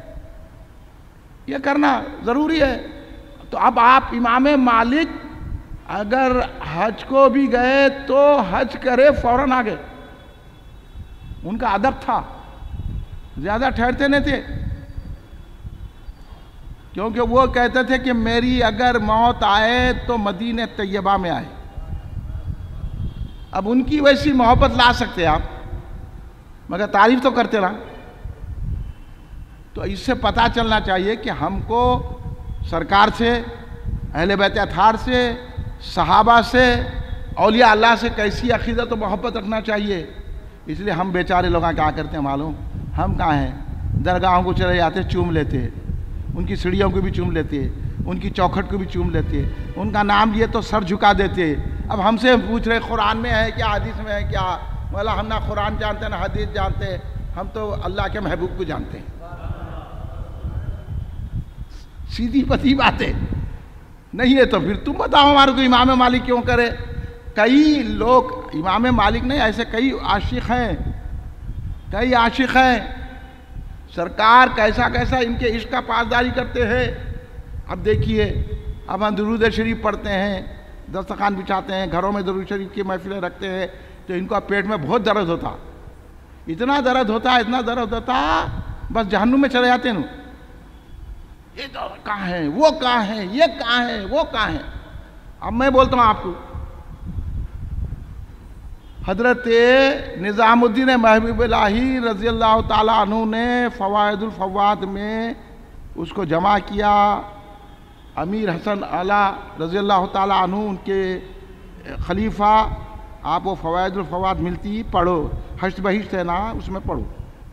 یہ کرنا ضروری ہے. تو اب آپ امام مالک اگر حج کو بھی گئے تو حج کرے فوراً آگے. ان کا ادب تھا, زیادہ ٹھہرتے نہیں تھے, کیونکہ وہ کہتے تھے کہ میری اگر موت آئے تو مدینہ طیبہ میں آئے. اب ان کی ویسی محبت لا سکتے آپ, مگر تعریف تو کرتے رہا. تو اس سے پتہ چلنا چاہیے کہ ہم کو سرکار سے, اہل بیت اطہار سے, صحابہ سے, اولیاء اللہ سے کیسی عقیدت و محبت رکھنا چاہیے. اس لیے ہم بیچارے لوگ کیا کرتے ہیں معلوم, ہم کہاں ہیں, درگاہوں کو چلے جاتے, چوم لیتے, ان کی سیڑھیوں کو بھی چوم لیتے, ان کی چوکھٹ کو بھی چوم لیتے, ان کا نام لیے تو سر جھکا دیتے. اب ہم سے پوچھ رہے قرآن میں ہے کیا, حدیث میں ہے کیا. مولا ہم نہ قرآن جانتے نہ حدیث جانتے, ہم تو اللہ کے محبوب کو جانتے ہیں. سیدھی پتی باتیں نہیں ہے. تو پھر تم بتاؤ ہمارے کو امام مالک کیوں کرے. کئی لوگ امام مالک نہیں, ایسے کئی عاشق ہیں, کئی عاشق ہیں. سرکار کیسا کیسا ان کے عشق کا پاسداری کرتے ہیں. اب دیکھیے, اب ہم درود شریف پڑھتے ہیں, دسترخوان بچھاتے ہیں, گھروں میں درود شریف کی محفلیں رکھتے ہیں, تو ان کو پیٹ میں بہت درد ہوتا, اتنا درد ہوتا, اتنا درد ہوتا, بس جہنم میں چلے جاتے ہیں. یہ تو کہاں ہیں, وہ کہاں ہیں, یہ کہاں ہیں, وہ کہاں ہیں. اب میں بولتا ہوں آپ کو, حضرت نظام الدین محبوب الہی رضی اللہ تعالیٰ عنہ نے فوائد الفواد میں اس کو جمع کیا. امیر حسن اعلیٰ رضی اللہ تعالیٰ عنہ ان کے خلیفہ, آپ وہ فوائد الفواد ملتی, پڑھو, حشت بہشت ہے نا, اس میں پڑھو.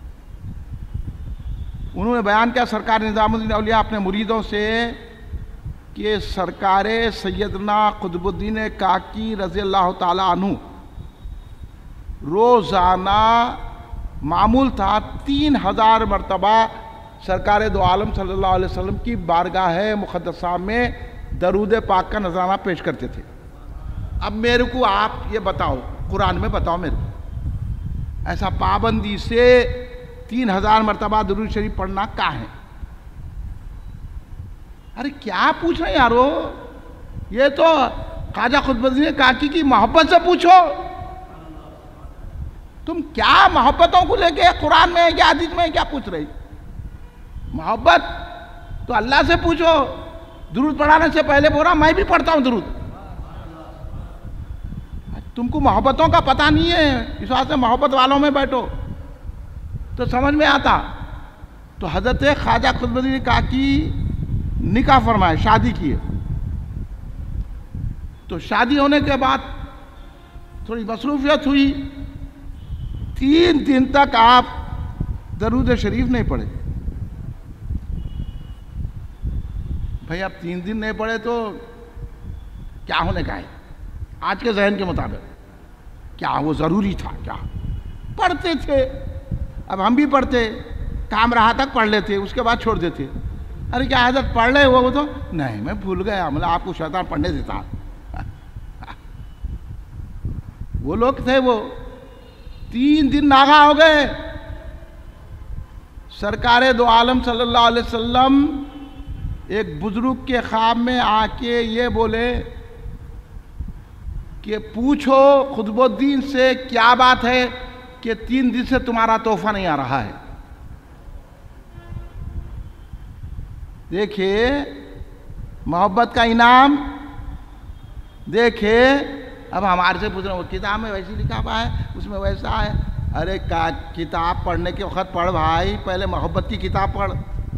انہوں نے بیان کیا سرکار نظام الدین اولیاء اپنے مریدوں سے کہ سرکار سیدنا قطب الدین کاکی رضی اللہ تعالیٰ عنہ روزانہ معمول تھا 3000 مرتبہ سرکار دو عالم صلی اللہ علیہ وسلم کی بارگاہ مقدسہ میں درود پاک کا نذرانہ پیش کرتے تھے۔ اب میرے کو آپ یہ بتاؤ، قرآن میں بتاؤ میرے کو، ایسا پابندی سے 3000 مرتبہ درود شریف پڑھنا کیا ہے؟ ارے کیا پوچھ رہے ہیں یارو؟ یہ تو خواجہ قطب الدین کاکی کی محبت سے پوچھو۔ تم کیا محبتوں کو لے کے قرآن میں کیا حدیث میں کیا پوچھ رہی؟ محبت تو اللہ سے پوچھو۔ درود پڑھانے سے پہلے بول رہا میں بھی پڑھتا ہوں درود۔ تم کو محبتوں کا پتہ نہیں ہے، اس واسطے محبت والوں میں بیٹھو تو سمجھ میں آتا۔ تو حضرت خواجہ قطب الدین کاکی نکاح فرمائے، شادی کیے، تو شادی ہونے کے بعد تھوڑی مصروفیت ہوئی، 3 دن تک آپ درود شریف نہیں پڑھے۔ بھائی اب 3 دن نہیں پڑھے تو کیا ہونے کا ہے؟ آج کے ذہن کے مطابق کیا وہ ضروری تھا؟ کیا پڑھتے تھے؟ اب ہم بھی پڑھتے، کام رہا تک پڑھ لیتے، اس کے بعد چھوڑ دیتے۔ ارے کیا حضرت پڑھ لے وہ تو نہیں، میں بھول گیا، مطلب آپ کو شیطان پڑھنے دیتا۔ وہ لوگ تھے، وہ 3 دن ناغا ہو گئے۔ سرکار دو عالم صلی اللہ علیہ وسلم ایک بزرگ کے خواب میں آ کے یہ بولے کہ پوچھو قطب الدین سے کیا بات ہے کہ 3 دن سے تمہارا تحفہ نہیں آ رہا ہے۔ دیکھیے محبت کا انعام، دیکھے اب ہمارے سے پوچھ رہے ہیں وہ کتاب میں ویسی لکھا ہوا ہے، اس میں ویسا ہے۔ ارے کتاب پڑھنے کے وقت پڑھ بھائی، پہلے محبت کی کتاب پڑھ۔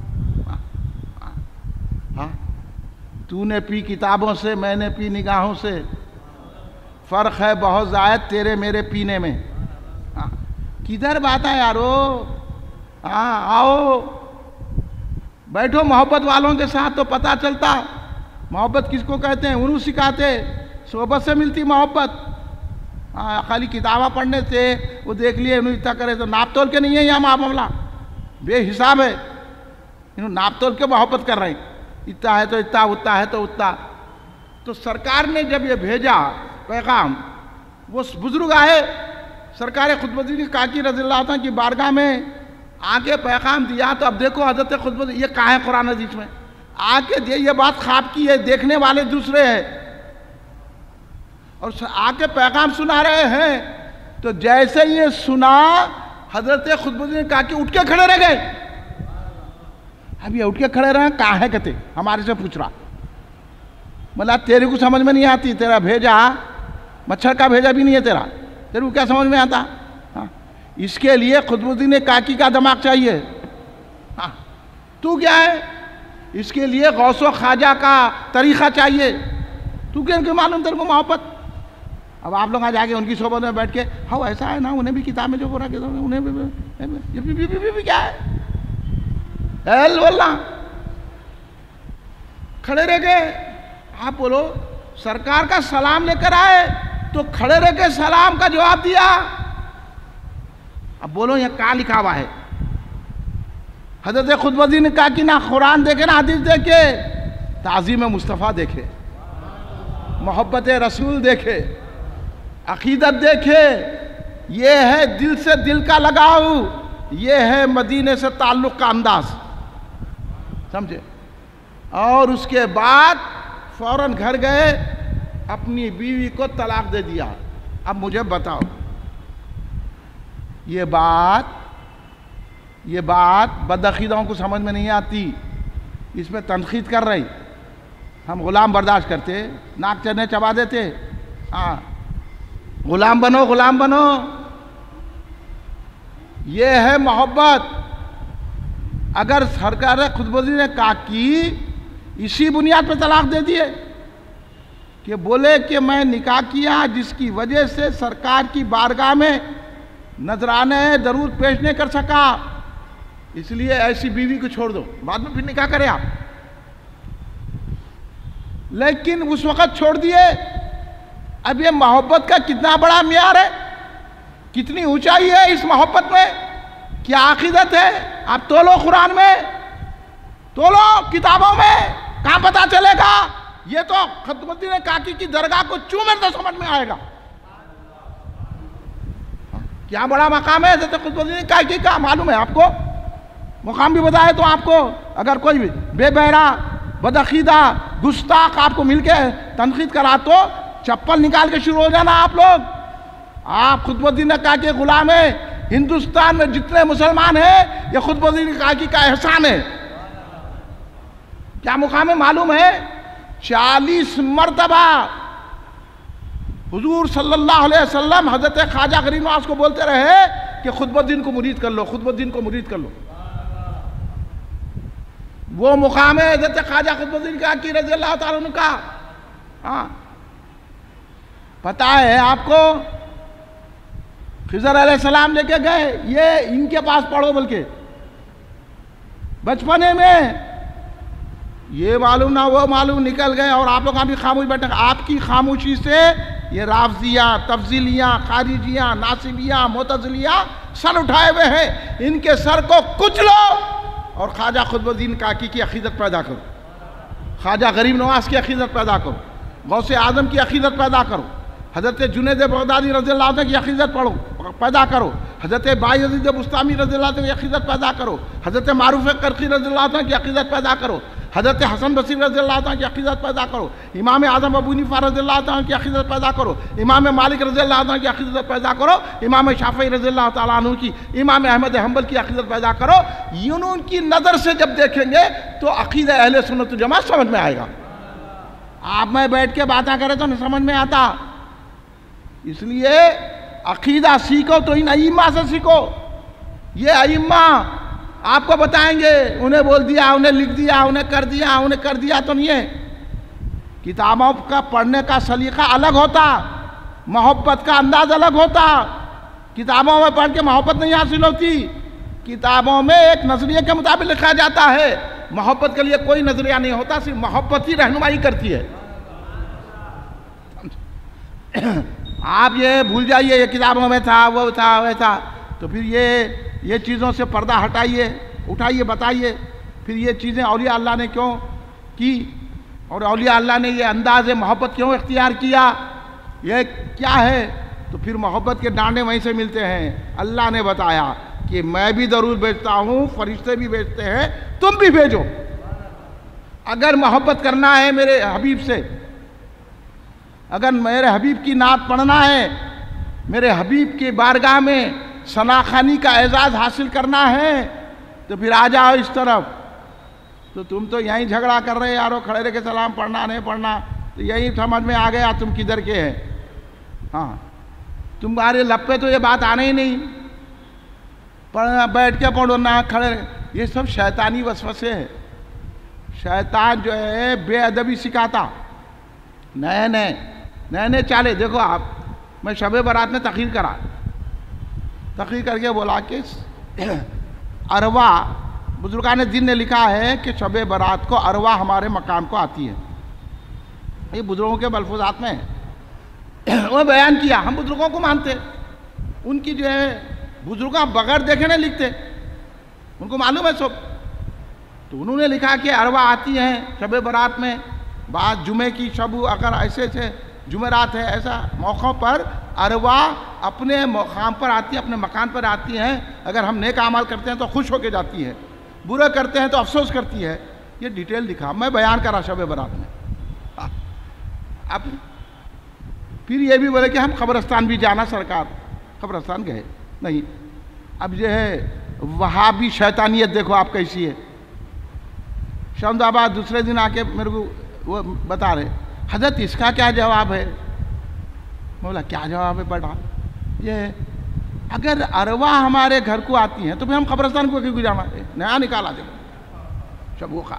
ہاں تو نے پی کتابوں سے، میں نے پی نگاہوں سے، فرق ہے بہت زائد تیرے میرے پینے میں۔ کدھر بات ہے یارو؟ ہاں آؤ بیٹھو محبت والوں کے ساتھ تو پتہ چلتا محبت کس کو کہتے ہیں، انہوں سکھاتے، صحبت سے ملتی محبت۔ خالی کتابیں پڑھنے سے وہ دیکھ لیے انہوں اتنا کرے تو ناپ تول کے نہیں ہے یہاں معاملہ، بے حساب ہے۔ انہوں ناپ تول کے محبت کر رہے ہیں، اتنا ہے تو اتنا، اتنا ہے تو اتنا۔ تو سرکار نے جب یہ بھیجا پیغام، وہ بزرگ آئے سرکار قطب الدین کاکی رضی اللہ عنہ کی بارگاہ میں آگے پیغام دیا، تو اب دیکھو حضرت قطب الدین، یہ کہاں ہے قرآن حدیث میں؟ آگے دے یہ بات خواب کی ہے، دیکھنے والے دوسرے ہیں، اور آگے پیغام سنا رہے ہیں۔ تو جیسے یہ سنا حضرت قطب الدین کاکی اٹھ کے کھڑے رہ گئے۔ اب یہ اٹھ کے کھڑے رہے کہاں ہے کہتے؟ ہمارے سے پوچھ رہا، مطلب تیرے کو سمجھ میں نہیں آتی، تیرا بھیجا مچھر کا بھیجا بھی نہیں ہے تیرا، تیرے کو کیا سمجھ میں آتا؟ اس کے لیے قطب الدین کاکی کا دماغ چاہیے۔ تو کیا ہے؟ اس کے لیے غوث و خواجہ کا طریقہ چاہیے۔ تو کیا ان کے معلوم تیرے کو محبت؟ اب آپ لوگ آ جا کے ان کی صحبت میں بیٹھ کے ہاں ایسا ہے نا، انہیں بھی کتاب میں جو ہو رہا ہے انہیں بھی کیا ہے اللہ کھڑے رہ گئے۔ آپ بولو سرکار کا سلام لے کر آئے تو کھڑے رہ کے سلام کا جواب دیا۔ اب بولو یہ کہاں لکھا ہوا ہے؟ حضرت قطب الدین نے کہا کہ نہ قرآن دیکھے نہ حدیث دیکھے، تعظیم مصطفیٰ دیکھے، محبت رسول دیکھے، عقیدت دیکھے، یہ ہے دل سے دل کا لگاؤ، یہ ہے مدینے سے تعلق کا انداز، سمجھے؟ اور اس کے بعد فوراً گھر گئے، اپنی بیوی کو طلاق دے دیا۔ اب مجھے بتاؤ یہ بات بدعقیدوں کو سمجھ میں نہیں آتی، اس میں تنقید کر رہی، ہم غلام برداشت کرتے، ناک چنے چبا دیتے، ہاں غلام بنو غلام بنو، یہ ہے محبت۔ اگر سرکار قطب الدین نے کاکی اسی بنیاد پہ طلاق دے دیے کہ بولے کہ میں نکاح کیا جس کی وجہ سے سرکار کی بارگاہ میں نذرانے درود پیش نہیں کر سکا، اس لیے ایسی بیوی کو چھوڑ دو، بعد میں پھر نکاح کریں آپ، لیکن اس وقت چھوڑ دیے۔ اب یہ محبت کا کتنا بڑا معیار ہے، کتنی اونچائی ہے اس محبت میں، کیا عقیدت ہے؟ آپ تولو قرآن میں، تولو کتابوں میں، کہاں پتا چلے گا؟ یہ تو قطب الدین کاکی کی درگاہ کو چومے تو سمجھ میں آئے گا. کیا بڑا مقام ہے حضرت قطب الدین کاکی کا، معلوم ہے آپ کو؟ مقام بھی بتائے تو آپ کو. اگر کوئی بے بہرا بدعقیدہ گستاخ آپ کو مل کے تنقید کرا تو چپل نکال کے شروع ہو جانا آپ لوگ. آپ قطب الدین کاکی غلام ہیں. ہندوستان میں جتنے مسلمان ہیں یہ قطب الدین کاکی کا احسان ہے. کیا مقام ہے معلوم ہے؟ 40 مرتبہ حضور صلی اللہ علیہ وسلم حضرت خواجہ غریب نواز کو بولتے رہے کہ قطب الدین کو مرید کر لو، قطب الدین کو مرید کر لو. وہ مقام ہے حضرت خواجہ قطب الدین کاکی رضی اللہ تعالیٰ عنہ کا. ہاں پتہ ہے آپ کو؟ خضر علیہ السلام لے کے گئے، یہ ان کے پاس پڑھو، بلکہ بچپنے میں یہ معلوم نہ وہ معلوم نکل گئے اور آپ لوگ بھی خاموش بیٹھے. آپ کی خاموشی سے یہ رافضیاں، تفضیلیاں، خارجیاں، ناصبیاں، معتزلیاں سر اٹھائے ہوئے ہیں. ان کے سر کو کچلو اور خواجہ قطب الدین کاکی کی عقیدت پیدا کرو، خواجہ غریب نواز کی عقیدت پیدا کرو، غوث اعظم کی عقیدت پیدا کرو، حضرت جنید بغدادی رضی اللہ عنہ کی عقیدت پیدا کرو، حضرت بایزید بستامی رضی اللہ عنہ کی عقیدت پیدا کرو، حضرت معروف کرخی رضی اللہ عنہ کی عقیدت پیدا کرو، حضرت حسن بصری رضی اللہ عنہ کی عقیدت پیدا کرو، امام اعظم ابو حنیفہ رضی اللہ عنہ کی عقیدت پیدا کرو، امام مالک رضی اللہ عنہ کی عقیدت پیدا کرو، امام شافعی رضی اللہ تعالیٰ عنہ کی، امام احمد حنبل کی عقیدت پیدا کرو. ان کی نظر سے جب دیکھیں گے تو عقیدہ اہل سنت والجماعت سمجھ میں آئے گا. آپ میں بیٹھ کے باتیں کریں تو نہیں سمجھ میں آتا. اس لیے عقیدہ سیکھو تو ان ائمہ سے سیکھو. یہ ائمہ آپ کو بتائیں گے، انہیں بول دیا، انہیں لکھ دیا، انہیں کر دیا تو نہیں ہے. کتابوں کا پڑھنے کا سلیقہ الگ ہوتا، محبت کا انداز الگ ہوتا. کتابوں میں پڑھ کے محبت نہیں حاصل ہوتی. کتابوں میں ایک نظریے کے مطابق لکھا جاتا ہے، محبت کے لیے کوئی نظریہ نہیں ہوتا، صرف محبت ہی رہنمائی کرتی ہے. آپ یہ بھول جائیے یہ کتابوں میں تھا، وہ تھا، وہ تھا. تو پھر یہ چیزوں سے پردہ ہٹائیے، اٹھائیے، بتائیے پھر یہ چیزیں اولیاء اللہ نے کیوں کی اور اولیاء اللہ نے یہ انداز محبت کیوں اختیار کیا، یہ کیا ہے. تو پھر محبت کے ڈانڈے وہیں سے ملتے ہیں. اللہ نے بتایا کہ میں بھی درود بھیجتا ہوں، فرشتے بھی بھیجتے ہیں، تم بھی بھیجو. اگر محبت کرنا ہے میرے حبیب سے، اگر میرے حبیب کی نعت پڑھنا ہے، میرے حبیب کی بارگاہ میں ثناخوانی کا اعزاز حاصل کرنا ہے، تو پھر آ جاؤ اس طرف. تو تم تو یہیں جھگڑا کر رہے یارو، کھڑے رہ کے سلام پڑھنا نہیں پڑھنا. تو یہی سمجھ میں آ گیا تم کدھر کے ہیں. ہاں تمہارے لب پہ تو یہ بات آنا ہی نہیں، پڑھنا بیٹھ کے پڑھو نہ کھڑے. یہ سب شیطانی وسوسے ہیں. شیطان جو ہے بے ادبی سکھاتا، نئے چالے. دیکھو آپ، میں شب برات میں تقریر کر کے بولا کہ ارواح، بزرگان دین نے لکھا ہے کہ شب برات کو ارواح ہمارے مقام کو آتی ہے. یہ بزرگوں کے ملفوظات میں وہ بیان کیا. ہم بزرگوں کو مانتے، ان کی جو ہے بزرگاں بغیر دیکھے نہیں لکھتے، ان کو معلوم ہے سب. تو انہوں نے لکھا کہ ارواح آتی ہیں شب برات میں. بعض جمعے کی شب اگر ایسے جمعرات ہے، ایسا موقعوں پر ارواح اپنے مقام پر آتی ہیں، اپنے مکان پر آتی ہیں. اگر ہم نیک اعمال کرتے ہیں تو خوش ہو کے جاتی ہے، برا کرتے ہیں تو افسوس کرتی ہے. یہ ڈیٹیل لکھا، میں بیان کرا شب برات میں. اب پھر یہ بھی بولے کہ ہم قبرستان بھی جانا، سرکار قبرستان گئے نہیں. اب یہ ہے وہابی شیطانیت، دیکھو آپ کیسی ہے. شمس آباد دوسرے دن آ کے میرے کو وہ بتا رہے، حضرت اس کا کیا جواب ہے؟ میں بولا کیا جواب ہے بیٹا؟ یہ اگر ارواح ہمارے گھر کو آتی ہیں تو پھر ہم قبرستان کو کیوں جانا ہے؟ نیا نکالا دیکھو شبوخہ.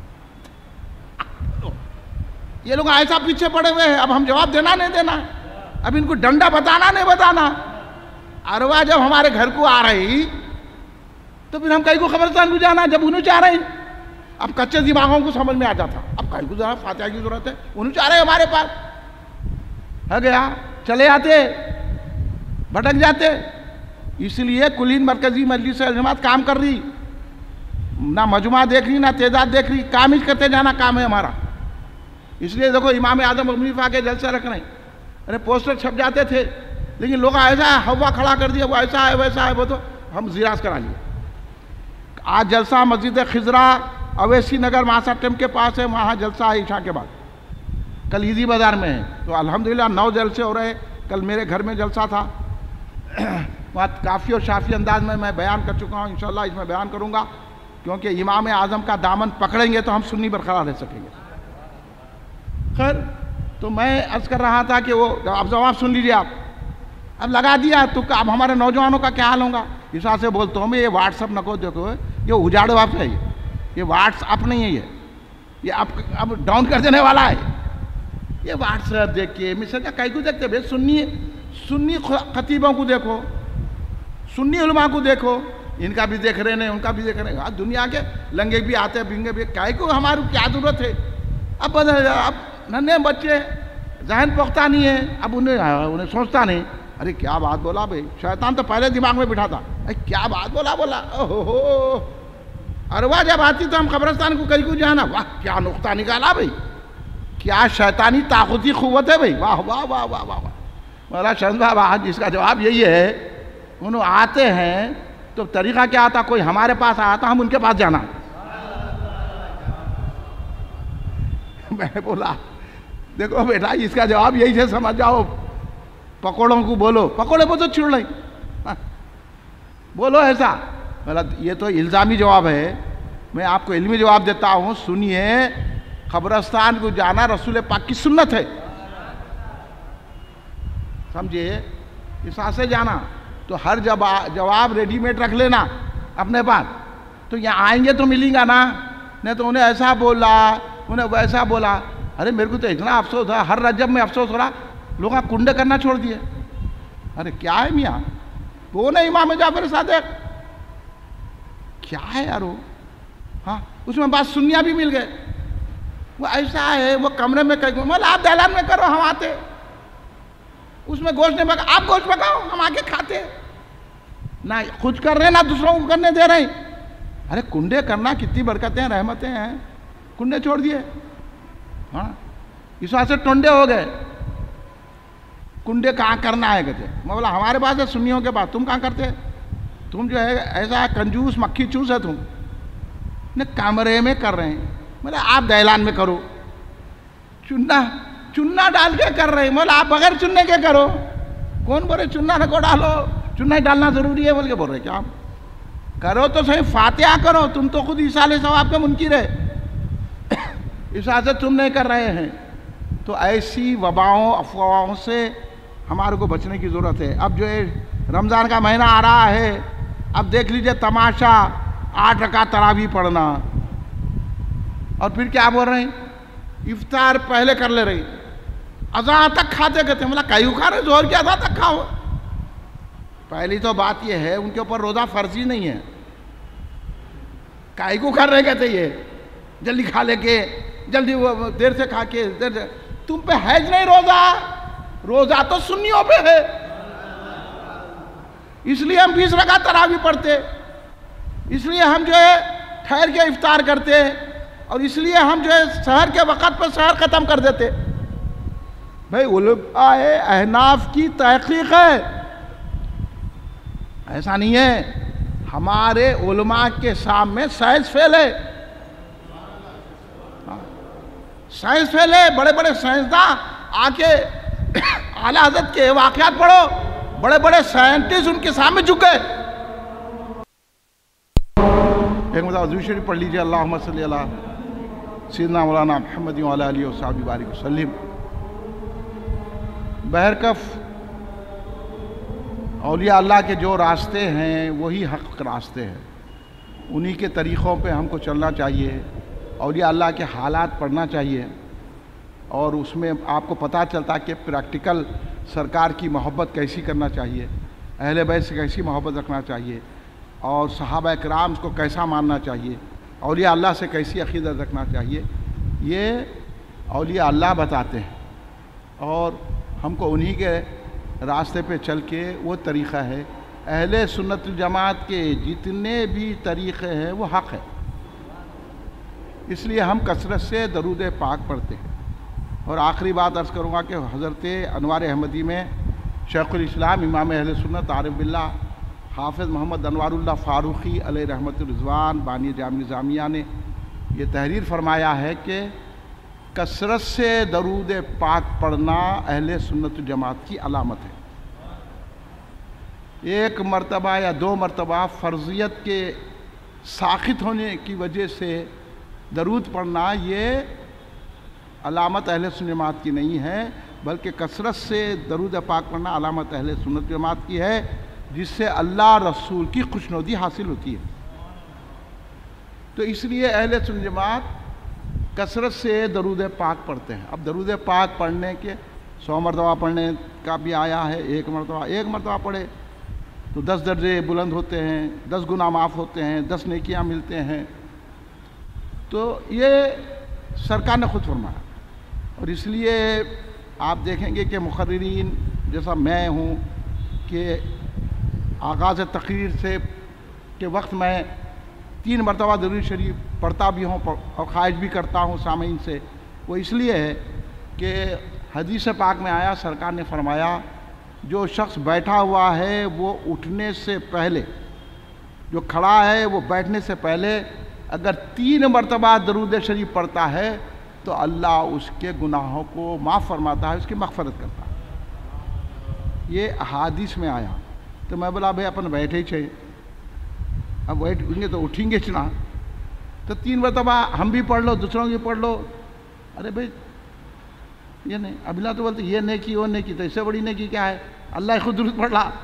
یہ لوگ ایسا پیچھے پڑے ہوئے ہیں. اب ہم جواب دینا نہیں دینا، اب ان کو ڈنڈا بتانا نہیں بتانا. ارواح جب ہمارے گھر کو آ رہی تو پھر ہم کہیں کو قبرستان کو جانا جب انہوں چاہ رہے ہیں. اب کچے دماغوں کو سمجھ میں آ جاتا، اب کہیں کو ذرا فاتحہ کی ضرورت ہے، انہوں چاہ رہے ہمارے پاس ہے گیا، چلے آتے، بھٹک جاتے. اس لیے کلین مرکزی مجلس جماعت کام کر رہی، نہ مجموعہ دیکھ رہی نہ تعداد دیکھ رہی، کام ہی کرتے جانا کام ہے ہمارا۔ اس لیے دیکھو امام اعظم ابو حنیفہ کے جلسے رکھ رہے ہیں، ارے پوسٹر چھپ جاتے تھے، لیکن لوگ ایسا ہے ہوا کھڑا کر دیا، وہ ایسا ہے ویسا ہے، وہ تو ہم زیراز کرا لیے۔ آج جلسہ مسجد خضرا اویسی نگر ماسا ٹیم کے پاس ہے، وہاں جلسہ ہے عشاء کے بعد، کل عیدی بازار میں ہے، تو الحمدللہ 9 جلسے ہو رہے۔ کل میرے گھر میں جلسہ تھا، وہاں کافی اور شافی انداز میں بیان کر چکا ہوں، انشاءاللہ اس میں بیان کروں گا، کیونکہ امام اعظم کا دامن پکڑیں گے تو ہم سنی برقرار رہ سکیں گے۔ خیر، تو میں عرض کر رہا تھا کہ وہ اب جواب سن لیجئے آپ، اب لگا دیا تو اب ہمارے نوجوانوں کا کیا حال ہوگا؟ اس وجہ سے بولتا ہوں میں، یہ واٹس اپ نہ کو دیکھو، یہ اجاڑ واپ ہے، یہ واٹس اپ نہیں ہے، یہ اب ڈاؤن کر دینے والا ہے۔ یہ واٹس ایپ دیکھ کے مثل کا کئی کو دیکھتے بھائی، سنی خطیبوں کو دیکھو، سنی علماء کو دیکھو، ان کا بھی دیکھ رہے ہیں ان کا بھی دیکھ رہے ہیں، دنیا کے لنگے بھی آتے بنگے بھی، کئی کو ہماری کیا ضرورت ہے؟ اب ننھے بچے ذہن پختہ نہیں ہے، اب انہیں سوچتا نہیں، ارے کیا بات بولا بھائی، شیطان تو پہلے دماغ میں بٹھا تھا، کیا بات بولا، اوہو، ارواح جب آتی تو ہم قبرستان کو کئی کو جانا، واہ کیا نقطہ نکالا بھائی، کیا شیطانی طاقتی قوت ہے بھائی، واہ واہ واہ واہ واہ۔ مولانا شمس صاحب آج جس کا جواب یہی ہے، انہوں آتے ہیں تو طریقہ کیا آتا، کوئی ہمارے پاس آتا ہم ان کے پاس جانا۔ میں نے بولا دیکھو بیٹا اس کا جواب یہی سے سمجھ جاؤ، پکوڑوں کو بولو، پکوڑے بولو تو چھڑ لیں، بولو ایسا۔ یہ تو الزامی جواب ہے، میں آپ کو علمی جواب دیتا ہوں، سنیے، قبرستان کو جانا رسول پاک کی سنت ہے، سمجھے، اس سے جانا، تو ہر جواب ریڈی میڈ رکھ لینا اپنے پاس، تو یہاں آئیں گے تو ملیں گا نا، نہیں تو انہیں ایسا بولا انہیں ویسا بولا۔ ارے میرے کو تو اتنا افسوس ہے، ہر رجب میں افسوس ہو رہا، لوگ کنڈے کرنا چھوڑ دیے، ارے کیا ہے میاں، وہ نہیں امام جعفر صادق، کیا ہے یار وہ، ہاں اس میں بات سنیا بھی مل گئے، وہ ایسا ہے، وہ کمرے میں آپ دہلان میں کرو ہم آتے، اس میں گوشت نہیں پکا، آپ گوشت پکاؤ ہم آ کے کھاتے، نہ خود کر رہے ہیں نہ دوسروں کو کرنے دے رہے ہیں۔ ارے کنڈے کرنا کتنی برکتیں ہیں، رحمتیں ہیں، کنڈے چھوڑ دیے، ہاں اس واسطے ٹونڈے ہو گئے، کنڈے کہاں کرنا ہے کہتے، میں بولا ہمارے پاس ہے سنیوں کے پاس، تم کہاں کرتے، تم جو ہے ایسا کنجوس مکھی چوس ہے، تم نے کمرے میں کر رہے ہیں، بولا آپ دہلان میں کرو، چننا ڈال کے کر رہے ہیں، بولا آپ بغیر چننے کے کرو، کون بولے چننا کو ڈالو، چننا ڈالنا ضروری ہے بول کے بول رہے، کیا کرو تو صحیح، فاتحہ کرو، تم تو خود ایصال ثواب کے منکر ہے، اس وجہ سے تم نہیں کر رہے ہیں۔ تو ایسی وباؤں افواہوں سے ہمارے کو بچنے کی ضرورت ہے۔ اب جو ہے رمضان کا مہینہ آ رہا ہے، اب دیکھ لیجئے تماشا، 8 رکعت تراویح پڑھنا، اور پھر کیا بول رہے ہیں، افطار پہلے کر لے رہے، اذان تک کھاتے کہتے ہیں، مطلب کئیوں کھا رہے، زہر کی اذان تک کھاؤ۔ پہلی تو بات یہ ہے ان کے اوپر روزہ فرضی نہیں ہے، کائی کو کر رہے کہتے یہ جلدی کھا لے کے، جلدی وہ دیر سے کھا کے، تم پہ حیج نہیں روزہ تو سنیوں پہ ہے، اس لیے ہم 20 رکعت تراویح پڑھتے، اس لیے ہم جو ہے ٹھہر کے افطار کرتے، اور اس لیے ہم جو ہے سحر کے وقت پر سحر ختم کر دیتے۔ بھائی علماء احناف کی تحقیق ہے، ایسا نہیں ہے ہمارے علماء کے سامنے سائنس فیل ہے، سائنس فیل ہے، بڑے بڑے سائنسداں آ کے اعلیٰ حضرت کے واقعات پڑھو، بڑے بڑے سائنٹسٹ ان کے سامنے جھک گئے۔ ایک مرتبہ حضور شریف پڑھ لیجئے، اللہم صلی علی سیدنا مولانا محمد وعلی آلہ وصحبہ بارک وسلم۔ بہرکف اولیاء اللہ کے جو راستے ہیں وہی حق راستے ہیں، انہی کے طریقوں پہ ہم کو چلنا چاہیے، اولیاء اللہ کے حالات پڑھنا چاہیے، اور اس میں آپ کو پتہ چلتا کہ پریکٹیکل سرکار کی محبت کیسی کرنا چاہیے، اہل بیت سے کیسی محبت رکھنا چاہیے، اور صحابہ کرام کو کیسا ماننا چاہیے، اولیاء اللہ سے کیسی عقیدت رکھنا چاہیے، یہ اولیاء اللہ بتاتے ہیں، اور ہم کو انہی کے راستے پہ چل کے وہ طریقہ ہے اہل سنت جماعت کے جتنے بھی طریقے ہیں وہ حق ہے، اس لیے ہم کثرت سے درود پاک پڑھتے ہیں۔ اور آخری بات عرض کروں گا کہ حضرت انوار احمدی میں شیخ الاسلام امام اہل سنت عارف باللہ حافظ محمد انوار اللہ فاروقی علیہ رحمت الرضوان بانی جامع نظامیہ نے یہ تحریر فرمایا ہے کہ کثرت سے درود پاک پڑھنا اہل سنت جماعت کی علامت ہے۔ ایک مرتبہ یا دو مرتبہ فرضیت کے ساخط ہونے کی وجہ سے درود پڑھنا یہ علامت اہل سنت جماعت کی نہیں ہے، بلکہ کثرت سے درود پاک پڑھنا علامت اہل سنت جماعت کی ہے، جس سے اللہ رسول کی خوشنودی حاصل ہوتی ہے۔ تو اس لیے اہل سنت جماعت کثرت سے درود پاک پڑھتے ہیں۔ اب درود پاک پڑھنے کے 100 مرتبہ پڑھنے کا بھی آیا ہے، ایک مرتبہ پڑھے تو 10 درجے بلند ہوتے ہیں، 10 گناہ معاف ہوتے ہیں، 10 نیکیاں ملتے ہیں۔ تو یہ سرکار نے خود فرمایا، اور اس لیے آپ دیکھیں گے کہ مقررین جیسا میں ہوں کہ آغاز تقریر سے کے وقت میں 3 مرتبہ درود شریف پڑھتا بھی ہوں اور خواہش بھی کرتا ہوں سامعین سے، وہ اس لیے ہے کہ حدیث پاک میں آیا، سرکار نے فرمایا جو شخص بیٹھا ہوا ہے وہ اٹھنے سے پہلے، جو کھڑا ہے وہ بیٹھنے سے پہلے اگر 3 مرتبہ درود شریف پڑھتا ہے تو اللہ اس کے گناہوں کو معاف فرماتا ہے، اس کی مغفرت کرتا ہے۔ یہ احادیث میں آیا تو میں بولا بھائی اپن بیٹھے ہی چاہیے، اب بیٹھیں گے تو اٹھیں گے چنا، تو 3 مرتبہ ہم بھی پڑھ لو، دوسروں بھی پڑھ لو۔ ارے بھائی یہ نہیں، اب اللہ تو بولتے یہ نیکی وہ نیکی، تو اس سے بڑی نیکی کیا ہے؟ اللہ خود درود پڑھ رہا،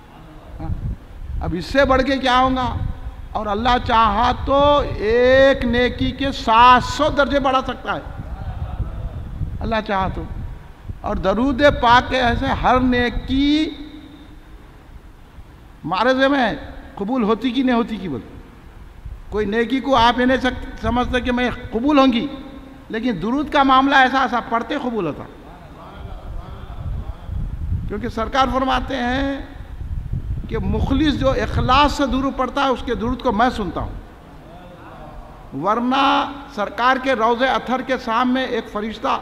اب اس سے بڑھ کے کیا ہوگا؟ اور اللہ چاہا تو ایک نیکی کے 700 درجے بڑھا سکتا ہے، اللہ چاہا تو۔ اور درود پاک کے ایسے ہر نیکی معرضے میں قبول ہوتی کی نہیں ہوتی کی بول، کوئی نیکی کو آپ یہ نہیں سمجھتے کہ میں قبول ہوں گی، لیکن درود کا معاملہ ایسا پڑھتے قبول ہوتا، کیونکہ سرکار فرماتے ہیں کہ مخلص جو اخلاص سے درود پڑھتا ہے اس کے درود کو میں سنتا ہوں، ورنہ سرکار کے روضہ اطہر کے سامنے ایک فرشتہ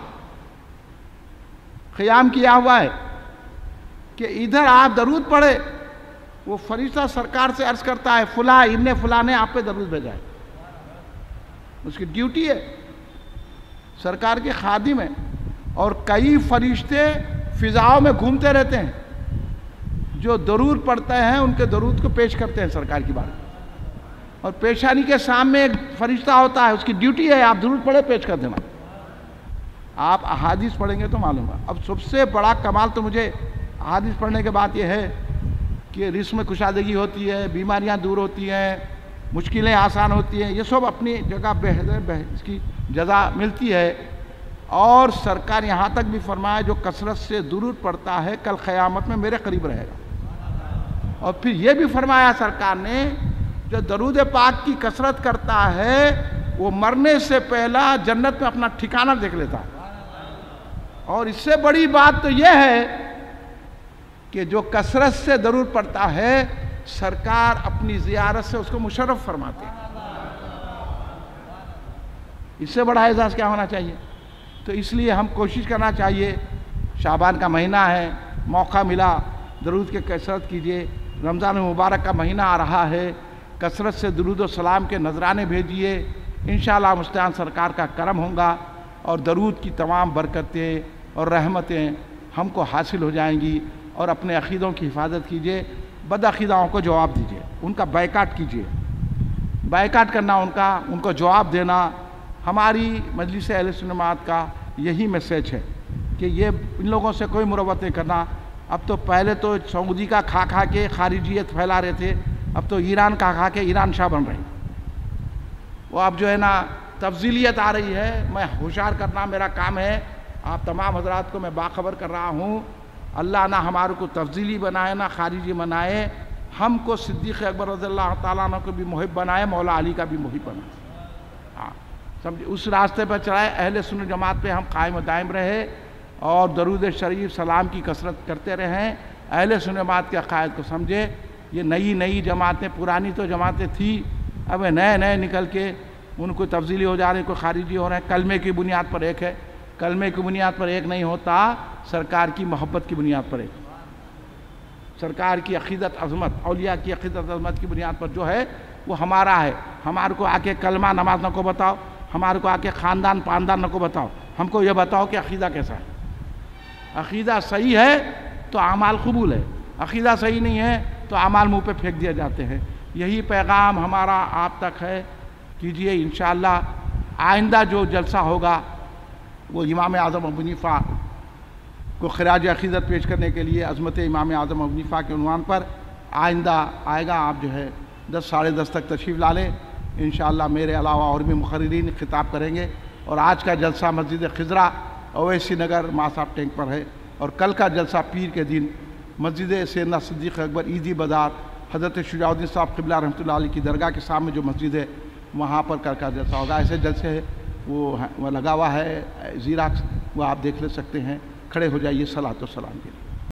قیام کیا ہوا ہے کہ ادھر آپ درود پڑھے، وہ فرشتہ سرکار سے عرض کرتا ہے فلاں ابن فلاں نے آپ پہ درود بھیجا ہے، اس کی ڈیوٹی ہے، سرکار کے خادم ہیں۔ اور کئی فرشتے فضاؤں میں گھومتے رہتے ہیں، جو درود پڑھتے ہیں ان کے درود کو پیش کرتے ہیں سرکار کی بات، اور پیشانی کے سامنے ایک فرشتہ ہوتا ہے، اس کی ڈیوٹی ہے آپ درود پڑھے پیش کر دینا۔ آپ احادیث پڑھیں گے تو معلوم ہے۔ اب سب سے بڑا کمال تو مجھے احادیث پڑھنے کے بعد یہ ہے کہ رزق میں کشادگی ہوتی ہے، بیماریاں دور ہوتی ہیں، مشکلیں آسان ہوتی ہیں، یہ سب اپنی جگہ بہتر اس کی جزا ملتی ہے۔ اور سرکار یہاں تک بھی فرمایا جو کثرت سے درود پڑھتا ہے کل قیامت میں میرے قریب رہے گا۔ اور پھر یہ بھی فرمایا سرکار نے جو درود پاک کی کثرت کرتا ہے وہ مرنے سے پہلا جنت میں اپنا ٹھکانہ دیکھ لیتا ہے۔ اور اس سے بڑی بات تو یہ ہے کہ جو کثرت سے درود پڑھتا ہے سرکار اپنی زیارت سے اس کو مشرف فرماتے ہیں۔ اس سے بڑا اعزاز کیا ہونا چاہیے؟ تو اس لیے ہم کوشش کرنا چاہیے، شعبان کا مہینہ ہے، موقع ملا درود کے کثرت کیجئے، رمضان مبارک کا مہینہ آ رہا ہے، کثرت سے درود و سلام کے نذرانے بھیجئے، انشاءاللہ مستعان سرکار کا کرم ہوگا اور درود کی تمام برکتیں اور رحمتیں ہم کو حاصل ہو جائیں گی۔ اور اپنے عقیدوں کی حفاظت کیجئے، بد عقیدوں کو جواب دیجئے، ان کا بائیکاٹ کیجئے، بائیکاٹ کرنا ان کو جواب دینا ہماری مجلس اہل سنت جماعت کا یہی میسیج ہے کہ یہ ان لوگوں سے کوئی مروت نہیں کرنا۔ اب تو پہلے تو سعودی کا کھا کے خارجیت پھیلا رہے تھے، اب تو ایران کا کھا کے ایران شاہ بن رہے ہیں، وہ اب جو ہے نا تفضیلیت آ رہی ہے۔ میں ہوشیار کرنا میرا کام ہے، آپ تمام حضرات کو میں باخبر کر رہا ہوں، اللہ نہ ہمارے کو تفضیلی بنائے نہ خارجی بنائے، ہم کو صدیق اکبر رضی اللہ تعالیٰ عنہ کو بھی محب بنائے، مولا علی کا بھی محب بنائے، ہاں سمجھے، اس راستے پر چلائے۔ اہل سنت جماعت پہ ہم قائم و دائم رہے اور درود شریف سلام کی کثرت کرتے رہیں، اہل سنت جماعت کے عقائد کو سمجھے۔ یہ نئی جماعتیں، پرانی تو جماعتیں تھی، اب نئے نکل کے ان کو تبدیلی ہو جا رہی، کوئی خارجی ہو رہے ہیں۔ کلمے کی بنیاد پر ایک ہے، کلمے کی بنیاد پر ایک نہیں ہوتا، سرکار کی محبت کی بنیاد پر ایک، سرکار کی عقیدت عظمت، اولیاء کی عقیدت عظمت کی بنیاد پر جو ہے وہ ہمارا ہے۔ ہمارے کو آ کے کلمہ نماز نہ کو بتاؤ، ہمارے کو آ کے خاندان پاندان نہ کو بتاؤ، ہم کو یہ بتاؤ کہ عقیدہ کیسا ہے۔ عقیدہ صحیح ہے تو اعمال قبول ہے، عقیدہ صحیح نہیں ہے تو اعمال منہ پہ پھینک دیے جاتے ہیں۔ یہی پیغام ہمارا آپ تک ہے، کیجئے انشاءاللہ۔ آئندہ جو جلسہ ہوگا وہ امام اعظم ابو حنیفہ کو خراج عقیدت پیش کرنے کے لیے عظمت امام اعظم ابو حنیفہ کے عنوان پر آئندہ آئے گا۔ آپ جو ہے 10 ساڑھے 10 تک تشریف لا لیں، انشاءاللہ میرے علاوہ اور بھی مقررین خطاب کریں گے۔ اور آج کا جلسہ مسجد خضرہ اویسی نگر ماساب ٹینک پر ہے، اور کل کا جلسہ پیر کے دن مسجد سیدنا صدیق اکبر عیدی بازار حضرت شجاع الدین صاحب قبلہ رحمۃ اللہ علیہ کی درگاہ کے سامنے جو مسجد ہے وہاں پر کل کا جلسہ ہوگا۔ ایسے جلسے ہے وہ لگا ہوا ہے زیراکس، وہ آپ دیکھ لے سکتے ہیں۔ کھڑے ہو جائیے صلاۃ و سلام کے لیے۔